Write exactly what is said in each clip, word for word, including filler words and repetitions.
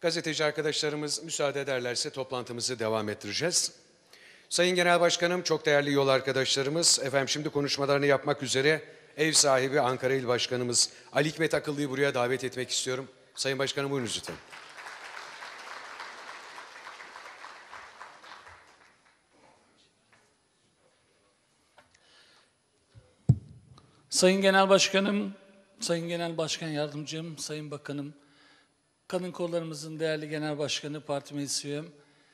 Gazeteci arkadaşlarımız müsaade ederlerse toplantımızı devam ettireceğiz. Sayın Genel Başkanım, çok değerli yol arkadaşlarımız, efendim şimdi konuşmalarını yapmak üzere ev sahibi Ankara İl Başkanımız Ali Hikmet Akıllı'yı buraya davet etmek istiyorum. Sayın Başkanım, buyurunuz lütfen. Sayın Genel Başkanım, Sayın Genel Başkan Yardımcım, Sayın Bakanım, Kadın Kollarımızın değerli Genel Başkanı, Parti Meclis Üyem,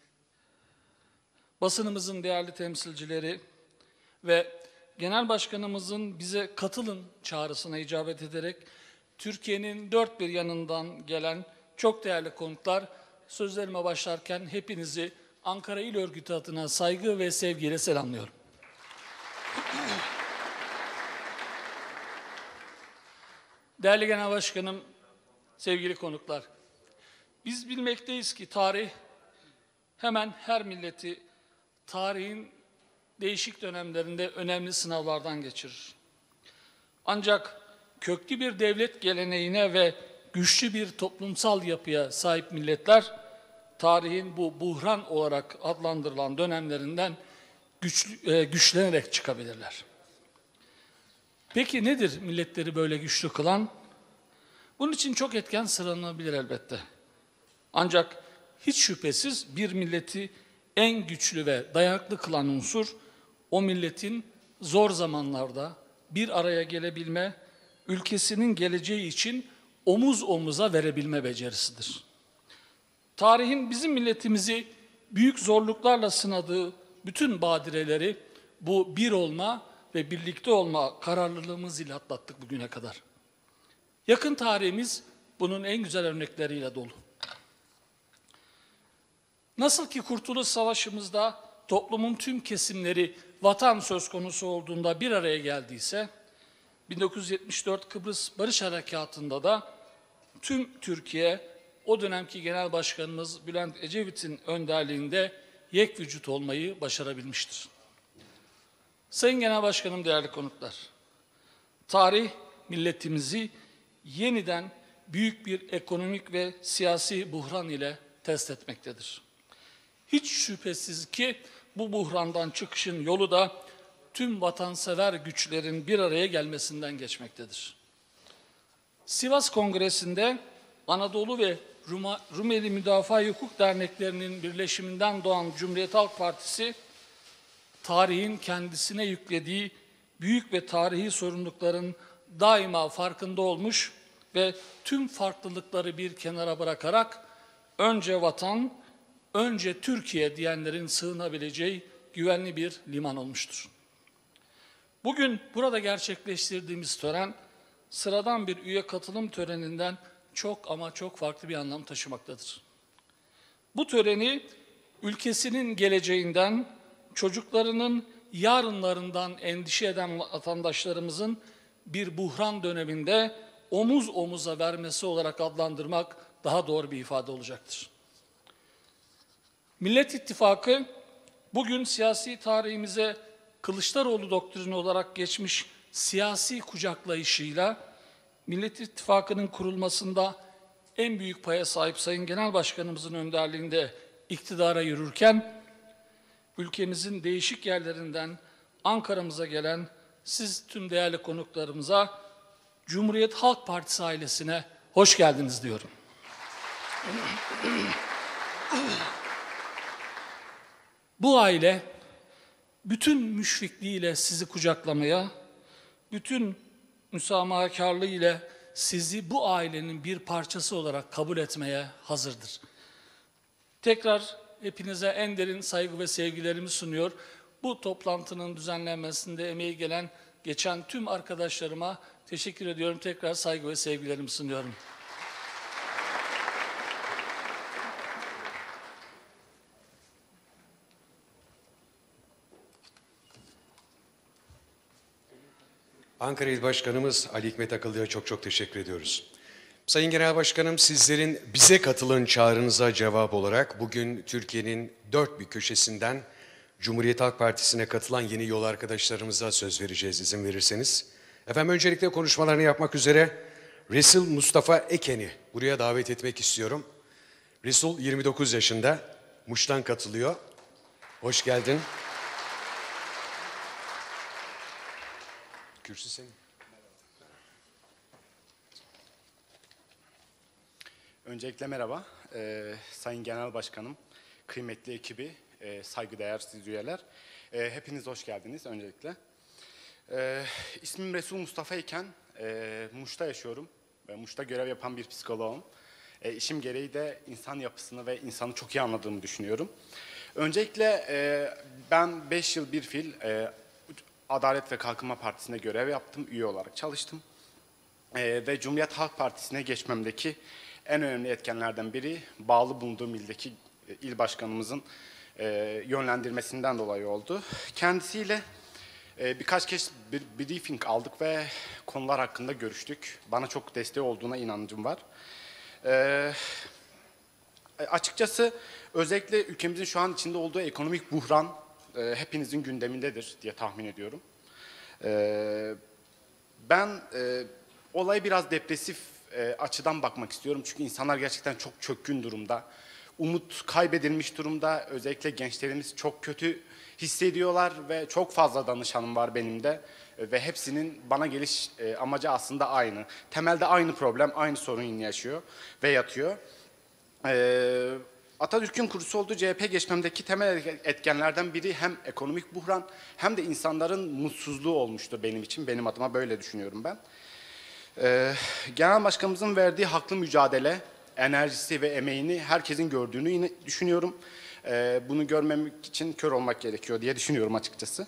basınımızın değerli temsilcileri ve Genel Başkanımızın bize katılın çağrısına icabet ederek Türkiye'nin dört bir yanından gelen çok değerli konuklar, sözlerime başlarken hepinizi Ankara İl Örgütü adına saygı ve sevgiyle selamlıyorum. Değerli Genel Başkanım, sevgili konuklar, biz bilmekteyiz ki tarih hemen her milleti tarihin değişik dönemlerinde önemli sınavlardan geçirir. Ancak köklü bir devlet geleneğine ve güçlü bir toplumsal yapıya sahip milletler, tarihin bu buhran olarak adlandırılan dönemlerinden güçlü, e, güçlenerek çıkabilirler. Peki nedir milletleri böyle güçlü kılan? Bunun için çok etken sıralanabilir elbette. Ancak hiç şüphesiz bir milleti en güçlü ve dayanıklı kılan unsur, o milletin zor zamanlarda bir araya gelebilme, ülkesinin geleceği için omuz omuza verebilme becerisidir. Tarihin bizim milletimizi büyük zorluklarla sınadığı bütün badireleri bu bir olma ve birlikte olma kararlılığımız ile atlattık bugüne kadar. Yakın tarihimiz bunun en güzel örnekleriyle dolu. Nasıl ki Kurtuluş Savaşı'mızda toplumun tüm kesimleri vatan söz konusu olduğunda bir araya geldiyse, bin dokuz yüz yetmiş dört Kıbrıs Barış Harekatı'nda da tüm Türkiye, o dönemki Genel Başkanımız Bülent Ecevit'in önderliğinde yek vücut olmayı başarabilmiştir. Sayın Genel Başkanım, değerli konuklar, tarih milletimizi yeniden büyük bir ekonomik ve siyasi buhran ile test etmektedir. Hiç şüphesiz ki bu buhrandan çıkışın yolu da tüm vatansever güçlerin bir araya gelmesinden geçmektedir. Sivas Kongresi'nde Anadolu ve Ruma, Rumeli Müdafaa Hukuk Derneklerinin birleşiminden doğan Cumhuriyet Halk Partisi, tarihin kendisine yüklediği büyük ve tarihi sorumlulukların daima farkında olmuş ve tüm farklılıkları bir kenara bırakarak önce vatan, önce Türkiye diyenlerin sığınabileceği güvenli bir liman olmuştur. Bugün burada gerçekleştirdiğimiz tören, sıradan bir üye katılım töreninden çok ama çok farklı bir anlam taşımaktadır. Bu töreni ülkesinin geleceğinden, çocuklarının yarınlarından endişe eden vatandaşlarımızın bir buhran döneminde omuz omuza vermesi olarak adlandırmak daha doğru bir ifade olacaktır. Millet İttifakı bugün siyasi tarihimize Kılıçdaroğlu doktrini olarak geçmiş siyasi kucaklayışıyla Millet İttifakı'nın kurulmasında en büyük paya sahip Sayın Genel Başkanımızın önderliğinde iktidara yürürken, ülkemizin değişik yerlerinden Ankara'mıza gelen siz tüm değerli konuklarımıza, Cumhuriyet Halk Partisi ailesine hoş geldiniz diyorum. Bu aile bütün müşfikliğiyle sizi kucaklamaya, bütün müsamahakarlığı ile sizi bu ailenin bir parçası olarak kabul etmeye hazırdır. Tekrar hepinize en derin saygı ve sevgilerimi sunuyor. Bu toplantının düzenlenmesinde emeği gelen, geçen tüm arkadaşlarıma teşekkür ediyorum. Tekrar saygı ve sevgilerimi sunuyorum. Ankara İl Başkanımız Ali Hikmet Akıllı'ya çok çok teşekkür ediyoruz. Sayın Genel Başkanım, sizlerin bize katılın çağrınıza cevap olarak bugün Türkiye'nin dört bir köşesinden Cumhuriyet Halk Partisi'ne katılan yeni yol arkadaşlarımıza söz vereceğiz, izin verirseniz. Efendim, öncelikle konuşmalarını yapmak üzere Resul Mustafa Eken'i buraya davet etmek istiyorum. Resul yirmi dokuz yaşında, Muş'tan katılıyor. Hoş geldin. Kürsü senin. Öncelikle merhaba, ee, Sayın Genel Başkanım, kıymetli ekibi, e, saygıdeğer siz üyeler. E, hepiniz hoş geldiniz öncelikle. E, ismim Resul Mustafa iken e, Muş'ta yaşıyorum. E, Muş'ta görev yapan bir psikoloğum. E, işim gereği de insan yapısını ve insanı çok iyi anladığımı düşünüyorum. Öncelikle e, ben beş yıl bir fil e, Adalet ve Kalkınma Partisi'nde görev yaptım, üye olarak çalıştım. E, ve Cumhuriyet Halk Partisi'ne geçmemdeki en önemli etkenlerden biri bağlı bulunduğum ildeki e, il başkanımızın e, yönlendirmesinden dolayı oldu. Kendisiyle e, birkaç kez bir briefing aldık ve konular hakkında görüştük. Bana çok desteği olduğuna inancım var. E, açıkçası özellikle ülkemizin şu an içinde olduğu ekonomik buhran e, hepinizin gündemindedir diye tahmin ediyorum. E, ben e, olaya biraz depresif e, açıdan bakmak istiyorum. Çünkü insanlar gerçekten çok çökkün durumda. Umut kaybedilmiş durumda. Özellikle gençlerimiz çok kötü hissediyorlar ve çok fazla danışanım var benim de. E, ve hepsinin bana geliş e, amacı aslında aynı. Temelde aynı problem, aynı sorun yaşıyor ve yatıyor. E, Atatürk'ün kurucusu olduğu C H P geçmemdeki temel etkenlerden biri hem ekonomik buhran hem de insanların mutsuzluğu olmuştur benim için. Benim adıma böyle düşünüyorum ben. Ee, Genel Başkanımızın verdiği haklı mücadele, enerjisi ve emeğini herkesin gördüğünü yine düşünüyorum. Ee, bunu görmemek için kör olmak gerekiyor diye düşünüyorum açıkçası.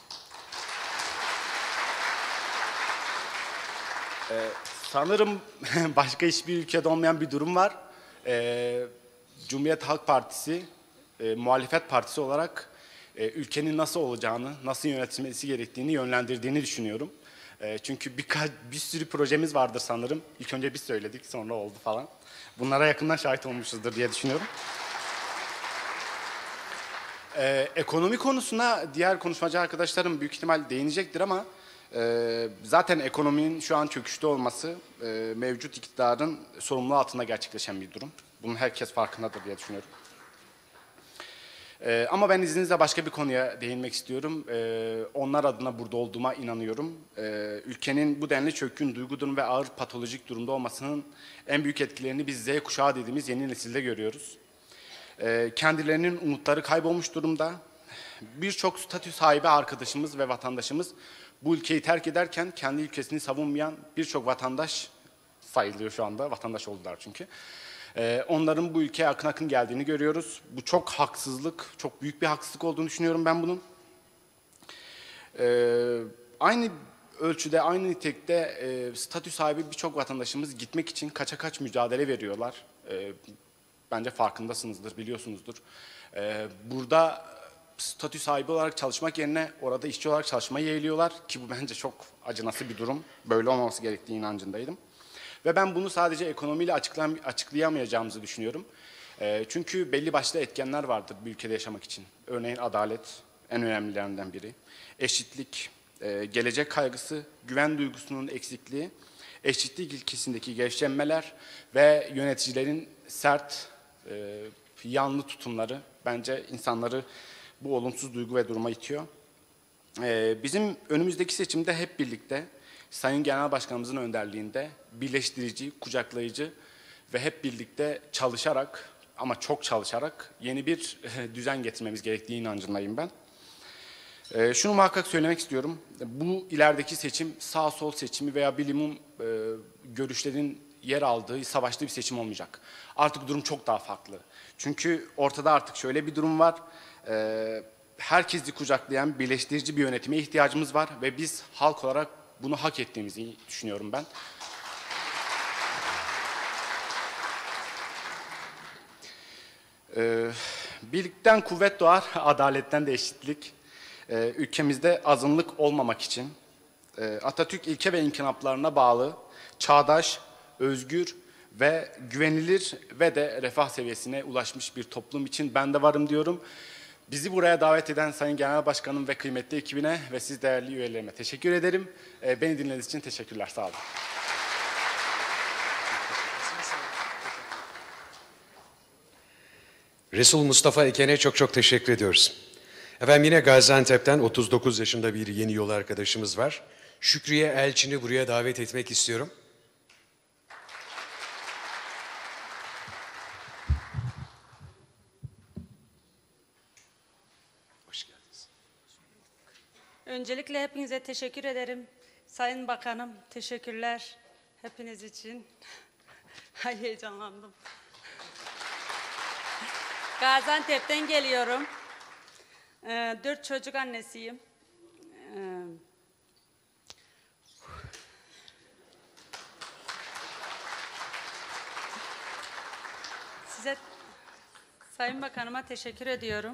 Ee, sanırım başka hiçbir ülkede olmayan bir durum var. Ee, Cumhuriyet Halk Partisi, e, muhalefet partisi olarak e, ülkenin nasıl olacağını, nasıl yönetilmesi gerektiğini yönlendirdiğini düşünüyorum. Çünkü birkaç, bir sürü projemiz vardır sanırım. İlk önce biz söyledik, sonra oldu falan. Bunlara yakından şahit olmuşuzdur diye düşünüyorum. Ee, ekonomi konusuna diğer konuşmacı arkadaşlarım büyük ihtimal değinecektir ama e, zaten ekonominin şu an çöküşte olması e, mevcut iktidarın sorumluluğu altında gerçekleşen bir durum. Bunun herkes farkındadır diye düşünüyorum. Ee, ama ben izninizle başka bir konuya değinmek istiyorum. Ee, onlar adına burada olduğuma inanıyorum. Ee, ülkenin bu denli çökkün, duygu durum ve ağır patolojik durumda olmasının en büyük etkilerini biz Z kuşağı dediğimiz yeni nesilde görüyoruz. Ee, kendilerinin umutları kaybolmuş durumda. Birçok statü sahibi arkadaşımız ve vatandaşımız bu ülkeyi terk ederken kendi ülkesini savunmayan birçok vatandaş sayılıyor şu anda. Vatandaş oldular çünkü. Ee, onların bu ülkeye akın akın geldiğini görüyoruz. Bu çok haksızlık, çok büyük bir haksızlık olduğunu düşünüyorum ben bunun. Ee, aynı ölçüde, aynı nitelikte e, statü sahibi birçok vatandaşımız gitmek için kaça kaç mücadele veriyorlar. Ee, bence farkındasınızdır, biliyorsunuzdur. Ee, burada statü sahibi olarak çalışmak yerine orada işçi olarak çalışmayı yeğliyorlar ki bu bence çok acınası bir durum. Böyle olmaması gerektiği inancındaydım. Ve ben bunu sadece ekonomiyle açıklayamayacağımızı düşünüyorum. E, çünkü belli başlı etkenler vardır bir ülkede yaşamak için. Örneğin adalet en önemlilerinden biri. Eşitlik, e, gelecek kaygısı, güven duygusunun eksikliği, eşitlik ilkesindeki gevşemeler ve yöneticilerin sert, e, yanlı tutumları bence insanları bu olumsuz duygu ve duruma itiyor. E, bizim önümüzdeki seçimde hep birlikte Sayın Genel Başkanımızın önderliğinde birleştirici, kucaklayıcı ve hep birlikte çalışarak ama çok çalışarak yeni bir düzen getirmemiz gerektiği inancındayım ben. E, şunu muhakkak söylemek istiyorum. Bu ilerideki seçim sağ sol seçimi veya bilimum e, görüşlerin yer aldığı, savaştığı bir seçim olmayacak. Artık durum çok daha farklı. Çünkü ortada artık şöyle bir durum var. E, herkesi kucaklayan birleştirici bir yönetime ihtiyacımız var ve biz halk olarak bunu hak ettiğimizi düşünüyorum ben. Ee, birlikten kuvvet doğar, adaletten de eşitlik. Ee, ülkemizde azınlık olmamak için e, Atatürk ilke ve inkılaplarına bağlı, çağdaş, özgür ve güvenilir ve de refah seviyesine ulaşmış bir toplum için ben de varım diyorum. Bizi buraya davet eden Sayın Genel Başkanım ve kıymetli ekibine ve siz değerli üyelerime teşekkür ederim. Ee, beni dinlediğiniz için teşekkürler, sağ olun. Resul Mustafa Eken'e çok çok teşekkür ediyoruz. Efendim yine Gaziantep'ten otuz dokuz yaşında bir yeni yol arkadaşımız var. Şükriye Elçin'i buraya davet etmek istiyorum. Hoş geldiniz. Öncelikle hepinize teşekkür ederim. Sayın Bakanım, teşekkürler hepiniz için. Ay heyecanlandım. Gaziantep'ten geliyorum. Ee, dört çocuk annesiyim. Ee, size, Sayın Bakanıma teşekkür ediyorum.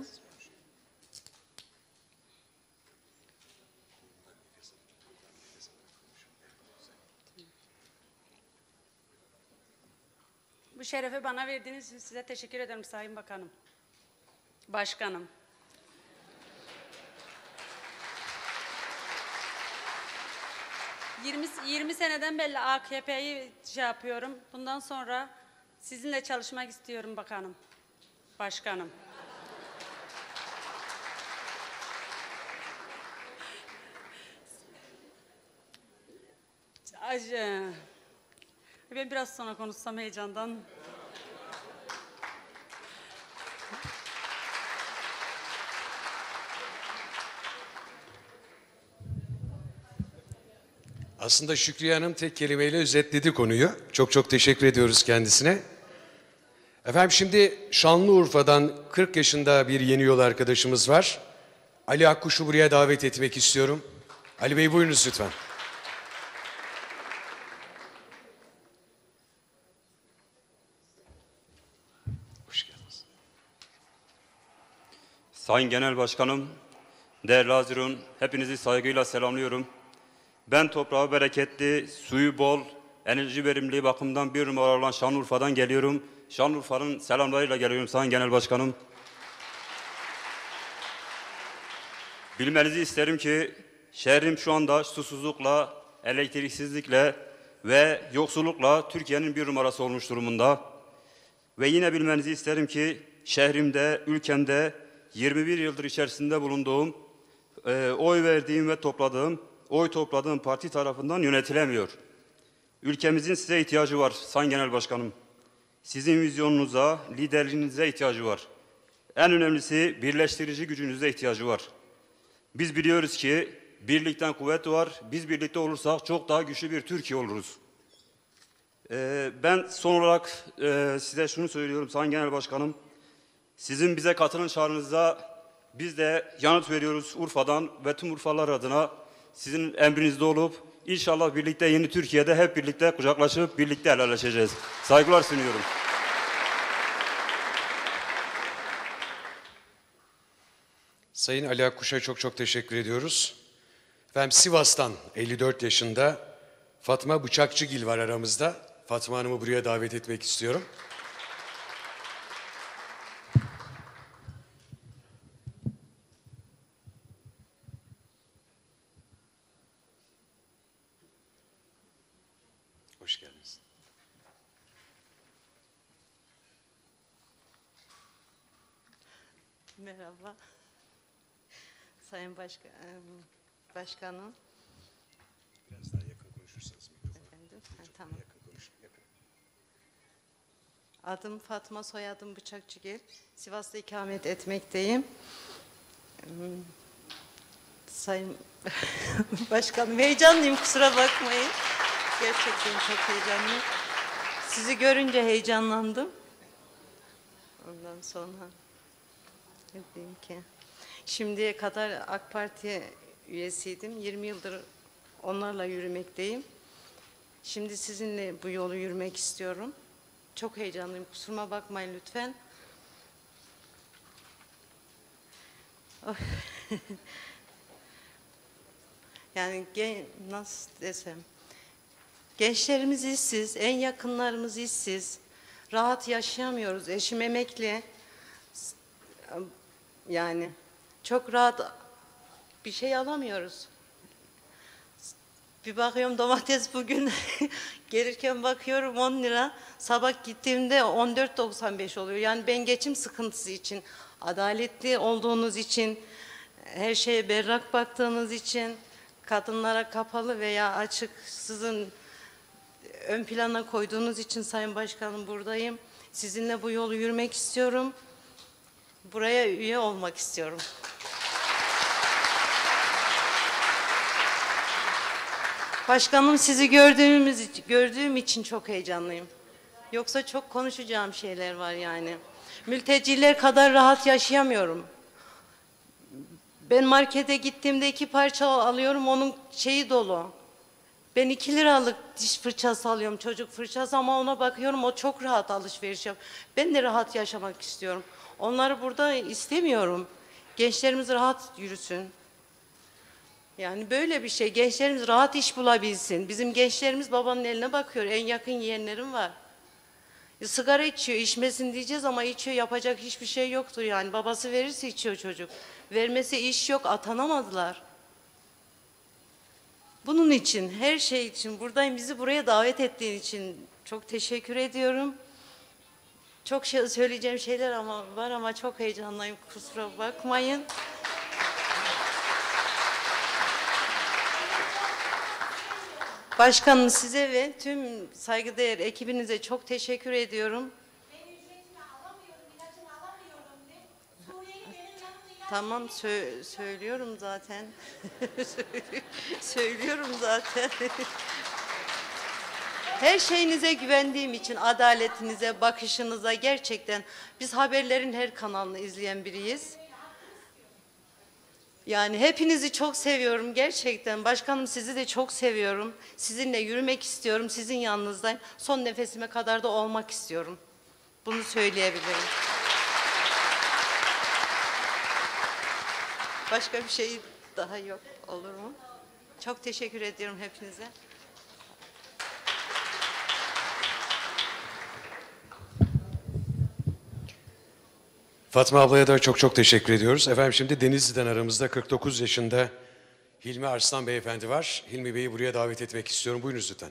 Bu şerefi bana verdiğiniz için size teşekkür ederim Sayın Bakanım. Başkanım. yirmi, yirmi seneden beri A K P'yi şey yapıyorum. Bundan sonra sizinle çalışmak istiyorum bakanım. Başkanım. Ay, e, ben biraz sonra konuşsam heyecandan. Aslında Şükriye Hanım tek kelimeyle özetledi konuyu. Çok çok teşekkür ediyoruz kendisine. Efendim şimdi Şanlıurfa'dan kırk yaşında bir yeni yol arkadaşımız var. Ali Akkuş'u buraya davet etmek istiyorum. Ali Bey buyurunuz lütfen. Hoş geldiniz. Sayın Genel Başkanım, değerli Hazirun, hepinizi saygıyla selamlıyorum. Ben toprağı bereketli, suyu bol, enerji verimliliği bakımından bir numara olan Şanlıurfa'dan geliyorum. Şanlıurfa'nın selamlarıyla geliyorum Sayın Genel Başkanım. Bilmenizi isterim ki şehrim şu anda susuzlukla, elektriksizlikle ve yoksullukla Türkiye'nin bir numarası olmuş durumunda. Ve yine bilmenizi isterim ki şehrimde, ülkemde yirmi bir yıldır içerisinde bulunduğum, e, oy verdiğim ve topladığım, oy topladığım parti tarafından yönetilemiyor. Ülkemizin size ihtiyacı var Sayın Genel Başkanım. Sizin vizyonunuza, liderliğinize ihtiyacı var. En önemlisi birleştirici gücünüze ihtiyacı var. Biz biliyoruz ki birlikten kuvvet var. Biz birlikte olursak çok daha güçlü bir Türkiye oluruz. Ee, ben son olarak e, size şunu söylüyorum Sayın Genel Başkanım. Sizin bize katılın çağrınıza biz de yanıt veriyoruz Urfa'dan ve tüm Urfalılar adına sizin emrinizde olup inşallah birlikte yeni Türkiye'de hep birlikte kucaklaşıp birlikte helalleşeceğiz. Saygılar sunuyorum. Sayın Ali Akkuş'a çok çok teşekkür ediyoruz. Efendim Sivas'tan elli dört yaşında Fatma Bıçakçıgil var aramızda. Fatma Hanım'ı buraya davet etmek istiyorum. Hoş geldiniz. Merhaba. Sayın Başka, Başkanım. Biraz daha yakın konuşursanız mikrofon. Efendim? Ha, tamam. Yakın konuşun. Yakın. Adım Fatma, soyadım Bıçakçıgil. Sivas'ta ikamet etmekteyim. Sayın Başkanım, heyecanlıyım, kusura bakmayın. Gerçekten çok heyecanlıyım. Sizi görünce heyecanlandım. Ondan sonra ne diyeyim ki? Şimdiye kadar AK Parti üyesiydim. yirmi yıldır onlarla yürümekteyim. Şimdi sizinle bu yolu yürümek istiyorum. Çok heyecanlıyım. Kusuruma bakmayın lütfen. Yani gen, nasıl desem, gençlerimiz işsiz, en yakınlarımız işsiz, rahat yaşayamıyoruz. Eşim emekli, yani çok rahat bir şey alamıyoruz. Bir bakıyorum domates bugün gelirken bakıyorum on lira. Sabah gittiğimde on dört doksan beş oluyor. Yani ben geçim sıkıntısı için, adaletli olduğunuz için, her şeye berrak baktığınız için, kadınlara kapalı veya açık sizin ön plana koyduğunuz için Sayın Başkanım buradayım. Sizinle bu yolu yürümek istiyorum. Buraya üye olmak istiyorum. Başkanım sizi gördüğümüz gördüğüm için çok heyecanlıyım. Yoksa çok konuşacağım şeyler var yani. Mülteciler kadar rahat yaşayamıyorum. Ben markete gittiğimde iki parça alıyorum, onun şeyi dolu. Ben iki liralık diş fırçası alıyorum, çocuk fırçası, ama ona bakıyorum o çok rahat alışveriş yapıyor. Ben de rahat yaşamak istiyorum. Onları burada istemiyorum. Gençlerimiz rahat yürüsün. Yani böyle bir şey, gençlerimiz rahat iş bulabilsin. Bizim gençlerimiz babanın eline bakıyor, en yakın yeğenlerim var. E, sigara içiyor, içmesin diyeceğiz ama içiyor, yapacak hiçbir şey yoktur yani. Babası verirse içiyor çocuk. Vermesi iş yok, atanamadılar. Bunun için, her şey için buradayım. Bizi buraya davet ettiğin için çok teşekkür ediyorum. Çok şey, söyleyeceğim şeyler ama var ama çok heyecanlıyım, kusura bakmayın. Başkanım, size ve tüm saygıdeğer ekibinize çok teşekkür ediyorum. Ben ücretini alamıyorum, ilacını alamıyorum de. Suriye'yi benim yanımda ilaç Tamam, sö söylüyorum zaten. Söylüyorum zaten. Her şeyinize güvendiğim için, adaletinize, bakışınıza, gerçekten biz haberlerin her kanalını izleyen biriyiz. Yani hepinizi çok seviyorum gerçekten. Başkanım, sizi de çok seviyorum. Sizinle yürümek istiyorum, sizin yanınızdayım. Son nefesime kadar da olmak istiyorum. Bunu söyleyebilirim. Başka bir şey daha yok, olur mu? Çok teşekkür ediyorum hepinize. Fatma ablaya da çok çok teşekkür ediyoruz. Efendim şimdi Denizli'den aramızda kırk dokuz yaşında Hilmi Arslan Beyefendi var. Hilmi Bey'i buraya davet etmek istiyorum. Buyurunuz lütfen.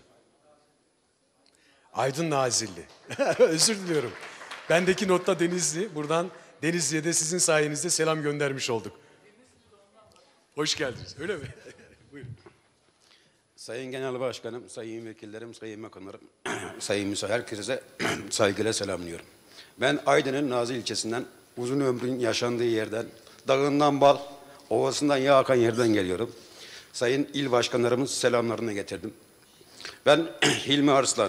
Aydın Nazilli. Özür diliyorum. Bendeki notta Denizli. Buradan Denizli'ye de sizin sayenizde selam göndermiş olduk. Hoş geldiniz. Öyle mi? Buyurun. Sayın Genel Başkanım, sayın vekillerim, sayın bakanlarım, sayın misafir, herkese saygıyla selamlıyorum. Ben Aydın'ın Nazilli ilçesinden, uzun ömrün yaşandığı yerden, dağından bal, ovasından yağ akan yerden geliyorum. Sayın il başkanlarımız selamlarını getirdim. Ben Hilmi Arslan.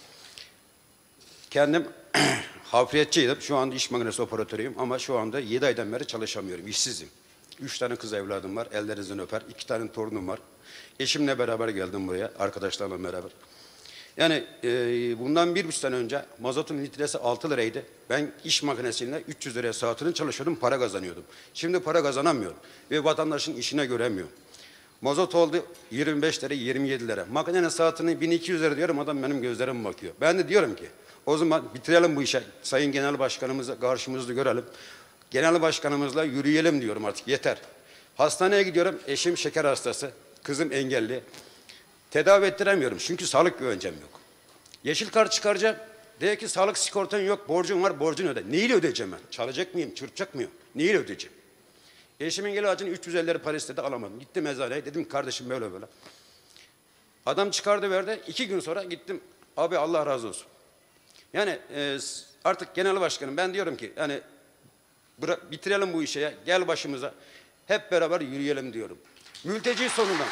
Kendim hafriyatçıydım. Şu anda iş makinesi operatörüyüm ama şu anda yedi aydan beri çalışamıyorum, işsizim. Üç tane kız evladım var, ellerinizden öper. İki tane torunum var. Eşimle beraber geldim buraya, arkadaşlarla beraber. Yani e, bundan bir buçuk sene önce mazotun litresi altı liraydı. Ben iş makinesiyle üç yüz liraya saatini çalışıyordum, para kazanıyordum. Şimdi para kazanamıyorum ve vatandaşın işine göremiyorum. Mazot oldu yirmi beş lira, yirmi yedi lira. Makinenin saatini bin iki yüz lira diyorum, adam benim gözlerime bakıyor. Ben de diyorum ki o zaman bitirelim bu işe. Sayın Genel Başkanımızı karşımızda görelim. Genel Başkanımızla yürüyelim diyorum, artık yeter. Hastaneye gidiyorum, eşim şeker hastası, kızım engelli. Tedavi ettiremiyorum çünkü sağlık güvencem yok. Yeşil kart çıkaracağım. De ki sağlık sigortan yok, borcun var, borcunu öde. Neyle ödeyeceğim ben? Çalacak mıyım, çırpacak mıyım? Neyle ödeyeceğim? Eşimin ilacını üç yüz elli lira para istedi, alamadım. Gittim eczaneye, dedim kardeşim böyle böyle. Adam çıkardı verdi, iki gün sonra gittim. Abi Allah razı olsun. Yani e, artık genel başkanım, ben diyorum ki yani bırak, bitirelim bu işe ya, gel başımıza. Hep beraber yürüyelim diyorum. Mülteci sonundan.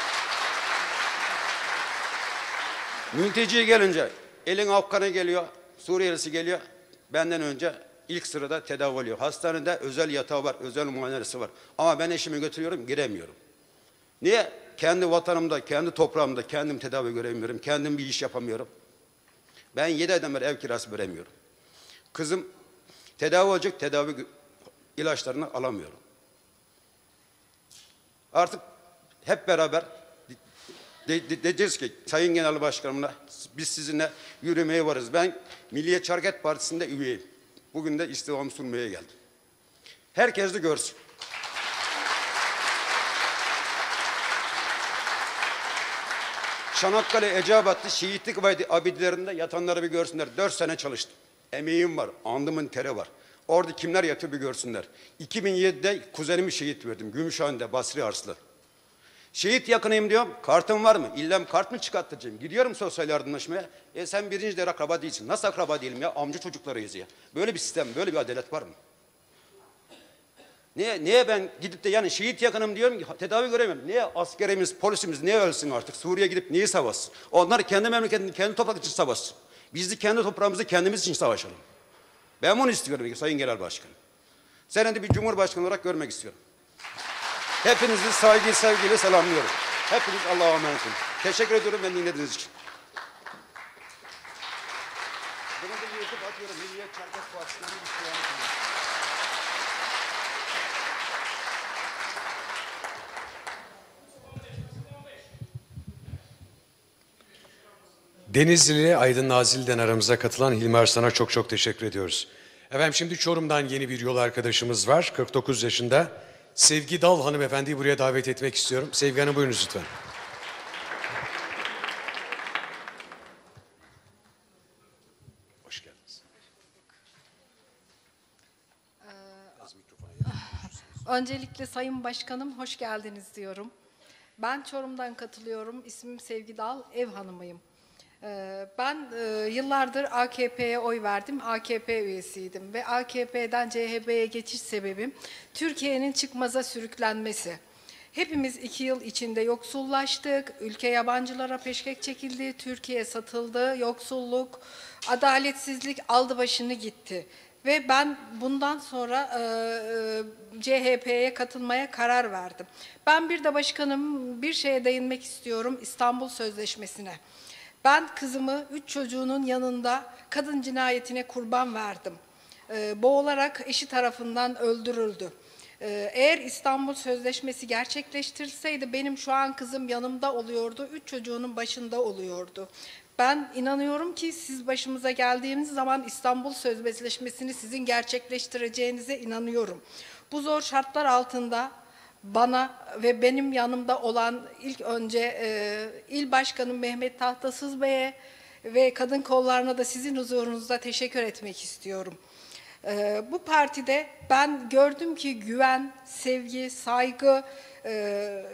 Mülteciye gelince elin Afganı geliyor, Suriyelisi geliyor. Benden önce ilk sırada tedavi oluyor. Hastanede özel yatağı var, özel muayenesi var. Ama ben eşimi götürüyorum, giremiyorum. Niye? Kendi vatanımda, kendi toprağımda kendim tedavi göremiyorum, kendim bir iş yapamıyorum. Ben yedi aydan beri ev kirası veremiyorum. Kızım tedavi olacak, tedavi ilaçlarını alamıyorum. Artık hep beraber de, de, diyeceğiz ki Sayın Genel Başkanımla biz sizinle yürümeye varız. Ben Milliyetçi Hareket Partisi'nde üyeyim. Bugün de istifamı sunmaya geldim. Herkes de görsün. Çanakkale, Eceabatlı şehitlik abidelerinde yatanları bir görsünler. Dört sene çalıştım. Emeğim var, alnımın teri var. Orada kimler yatıyor bir görsünler. iki bin yedide kuzenimi şehit verdim. Gümüşhane'de Basri Arslı. Şehit yakınıyım diyorum. Kartım var mı? İllem kart mı çıkartacağım? Gidiyorum sosyal yardımlaşmaya. E sen birinci derece akraba değilsin. Nasıl akraba değilim ya? Amca çocuklarıyız ya. Böyle bir sistem, böyle bir adalet var mı? Niye, niye ben gidip de yani şehit yakınım diyorum ki tedavi göremiyorum. Niye askerimiz, polisimiz niye ölsün artık? Suriye gidip niye savaşsın? Onlar kendi memleketini, kendi toprak için savaşsın. Biz de kendi toprağımızı kendimiz için savaşalım. Ben bunu istiyorum Sayın Genel Başkanım. Seni de bir Cumhurbaşkanı olarak görmek istiyorum. Hepinizi saygı sevgiyle selamlıyorum. Hepiniz Allah'a emanet olun. Teşekkür ediyorum beni dinlediğiniz için. Bunu da yırtıp atıyorum. Milliyet Çarkes Partisi'nin bir şey yapıyorum. Denizlili Aydın Nazilli'den aramıza katılan Hilmi Arslan'a çok çok teşekkür ediyoruz. Efendim şimdi Çorum'dan yeni bir yol arkadaşımız var. kırk dokuz yaşında. Sevgi Dal hanımefendiyi buraya davet etmek istiyorum. Sevgi Hanım buyurunuz lütfen. Hoş geldiniz. Öncelikle Sayın Başkanım hoş geldiniz diyorum. Ben Çorum'dan katılıyorum. İsmim Sevgi Dal, ev hanımıyım. Ben yıllardır A K P'ye oy verdim, A K P üyesiydim ve A K P'den C H P'ye geçiş sebebim Türkiye'nin çıkmaza sürüklenmesi. Hepimiz iki yıl içinde yoksullaştık, ülke yabancılara peşkek çekildi, Türkiye satıldı, yoksulluk, adaletsizlik aldı başını gitti. Ve ben bundan sonra e, C H P'ye katılmaya karar verdim. Ben bir de başkanım bir şeye değinmek istiyorum, İstanbul Sözleşmesi'ne. Ben kızımı üç çocuğunun yanında kadın cinayetine kurban verdim. Ee, boğularak eşi tarafından öldürüldü. Ee, eğer İstanbul Sözleşmesi gerçekleştirseydi benim şu an kızım yanımda oluyordu, üç çocuğunun başında oluyordu. Ben inanıyorum ki siz başımıza geldiğimiz zaman İstanbul Sözleşmesi'ni sizin gerçekleştireceğinize inanıyorum. Bu zor şartlar altında bana ve benim yanımda olan ilk önce e, İl Başkanım Mehmet Tahtasız Bey'e ve kadın kollarına da sizin huzurunuzda teşekkür etmek istiyorum. E, bu partide ben gördüm ki güven, sevgi, saygı, e,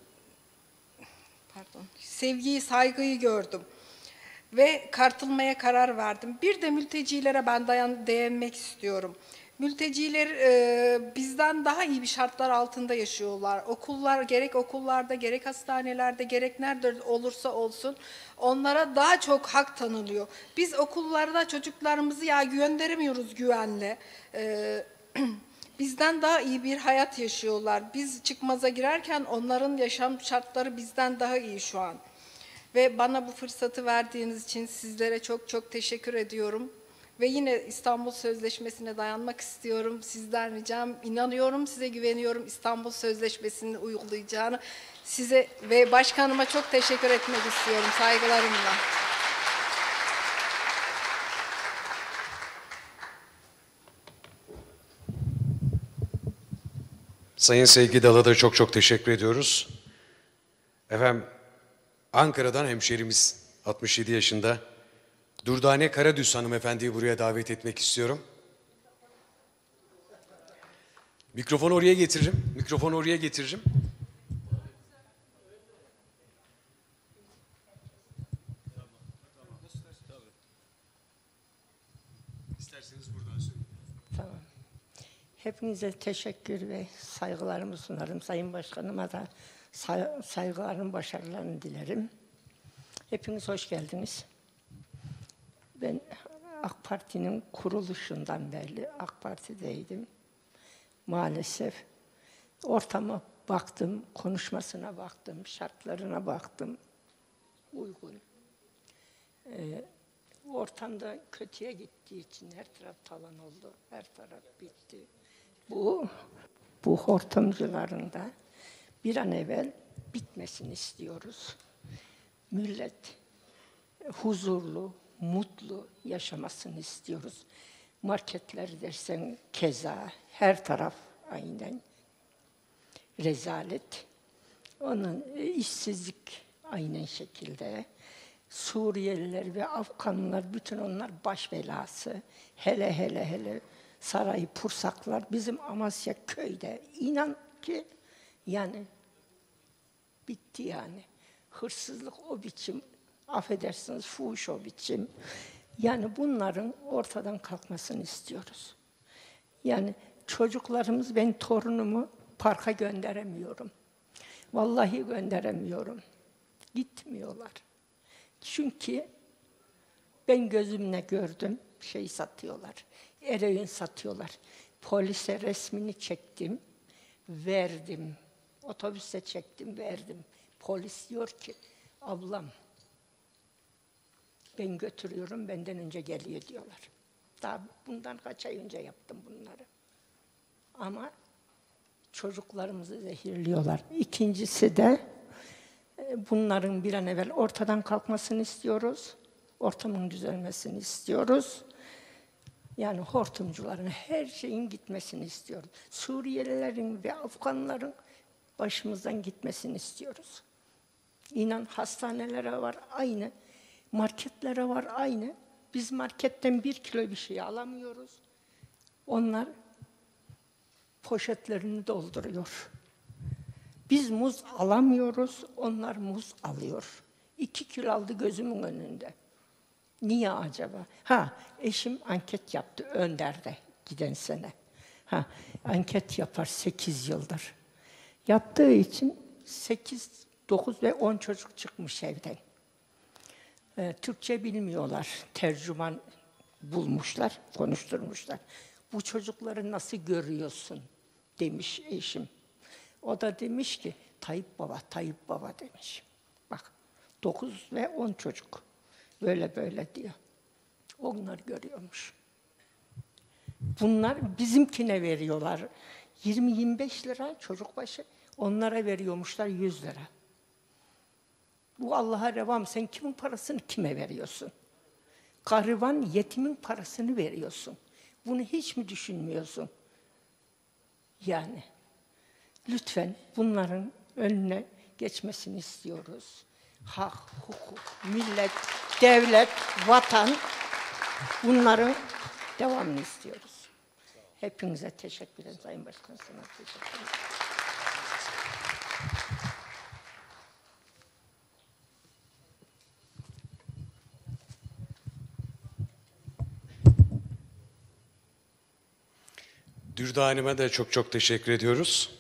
pardon, sevgiyi, saygıyı gördüm ve katılmaya karar verdim. Bir de mültecilere ben dayan, değinmek istiyorum. Mülteciler e, bizden daha iyi bir şartlar altında yaşıyorlar. Okullar, gerek okullarda, gerek hastanelerde, gerek nerede olursa olsun onlara daha çok hak tanınıyor. Biz okullarda çocuklarımızı ya gönderemiyoruz güvenle. E, bizden daha iyi bir hayat yaşıyorlar. Biz çıkmaza girerken onların yaşam şartları bizden daha iyi şu an. Ve bana bu fırsatı verdiğiniz için sizlere çok çok teşekkür ediyorum. Ve yine İstanbul Sözleşmesi'ne dayanmak istiyorum. Sizden ricam, inanıyorum, size güveniyorum İstanbul Sözleşmesi'ni uygulayacağını. Size ve başkanıma çok teşekkür etmek istiyorum saygılarımla. Sayın Sevgi Dal'a da çok çok teşekkür ediyoruz. Efendim Ankara'dan hemşerimiz altmış yedi yaşında. Durdane Karadüz hanımefendiyi buraya davet etmek istiyorum. Mikrofonu oraya getiririm. Mikrofonu oraya getiririm. İsterseniz buradan söyleyin. Tamam. Hepinize teşekkür ve saygılarımı sunarım. Sayın Başkanıma da say saygılarımın başarılarını dilerim. Hepiniz hoş geldiniz. Ben AK Parti'nin kuruluşundan beri AK Parti'deydim. Maalesef ortama baktım, konuşmasına baktım, şartlarına baktım. Uygun. Ee, ortamda kötüye gittiği için her taraf talan oldu, her taraf bitti. Bu, bu hortumcuların da bir an evvel bitmesini istiyoruz. Millet huzurlu, mutlu yaşamasını istiyoruz. Marketler dersen keza, her taraf aynen rezalet. Onun işsizlik aynen şekilde. Suriyeliler ve Afganlar, bütün onlar baş belası. Hele hele hele Saray Pursaklar bizim Amasya köyde. İnan ki yani bitti yani. Hırsızlık o biçim, affedersiniz fuhuş o biçim. Yani bunların ortadan kalkmasını istiyoruz. Yani çocuklarımız, ben torunumu parka gönderemiyorum. Vallahi gönderemiyorum. Gitmiyorlar. Çünkü ben gözümle gördüm, şey satıyorlar, eroin satıyorlar. Polise resmini çektim, verdim. Otobüse çektim, verdim. Polis diyor ki, ablam, ben götürüyorum, benden önce geliyor diyorlar. Daha bundan kaç ay önce yaptım bunları. Ama çocuklarımızı zehirliyorlar. İkincisi de bunların bir an evvel ortadan kalkmasını istiyoruz. Ortamın düzelmesini istiyoruz. Yani hortumcuların, her şeyin gitmesini istiyoruz. Suriyelilerin ve Afganların başımızdan gitmesini istiyoruz. İnan hastanelere var aynı, marketlere var aynı. Biz marketten bir kilo bir şey alamıyoruz. Onlar poşetlerini dolduruyor. Biz muz alamıyoruz, onlar muz alıyor. İki kilo aldı gözümün önünde. Niye acaba? Ha, eşim anket yaptı Önder'de giden sene. Ha, anket yapar sekiz yıldır. Yaptığı için sekiz, dokuz ve on çocuk çıkmış evden. Ee, Türkçe bilmiyorlar, tercüman bulmuşlar, konuşturmuşlar. Bu çocukları nasıl görüyorsun demiş eşim. O da demiş ki, Tayyip Baba, Tayyip Baba demiş. Bak, dokuz ve on çocuk. Böyle böyle diyor. Onlar görüyormuş. Bunlar bizimkine veriyorlar. yirmi yirmi beş lira çocuk başı, onlara veriyormuşlar yüz lira. Bu Allah'a revam, sen kimin parasını kime veriyorsun? Gariban, yetimin parasını veriyorsun. Bunu hiç mi düşünmüyorsun? Yani lütfen bunların önüne geçmesini istiyoruz. Hak, hukuk, millet, devlet, vatan, bunların devamını istiyoruz. Hepinize teşekkür ederim Sayın Başkan. Sana teşekkür ederim. Dürda Hanım'a da çok çok teşekkür ediyoruz.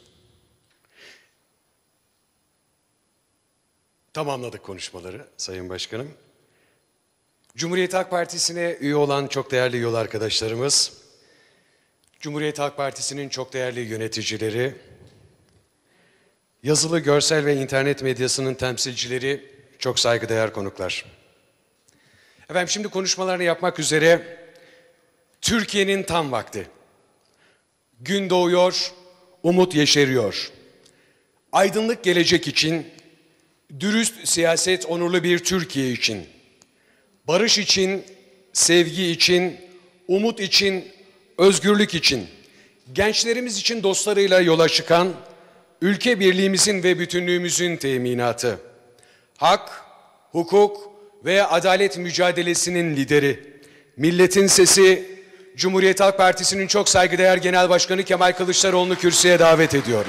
Tamamladık konuşmaları Sayın Başkanım. Cumhuriyet Halk Partisi'ne üye olan çok değerli yol arkadaşlarımız, Cumhuriyet Halk Partisi'nin çok değerli yöneticileri, yazılı, görsel ve internet medyasının temsilcileri, çok saygıdeğer konuklar. Efendim şimdi konuşmalarını yapmak üzere Türkiye'nin tam vakti. Gün doğuyor, umut yeşeriyor. Aydınlık gelecek için, dürüst siyaset, onurlu bir Türkiye için, barış için, sevgi için, umut için, özgürlük için, gençlerimiz için dostlarıyla yola çıkan, ülke birliğimizin ve bütünlüğümüzün teminatı, hak, hukuk ve adalet mücadelesinin lideri, milletin sesi, Cumhuriyet Halk Partisi'nin çok saygıdeğer Genel Başkanı Kemal Kılıçdaroğlu'nu kürsüye davet ediyorum.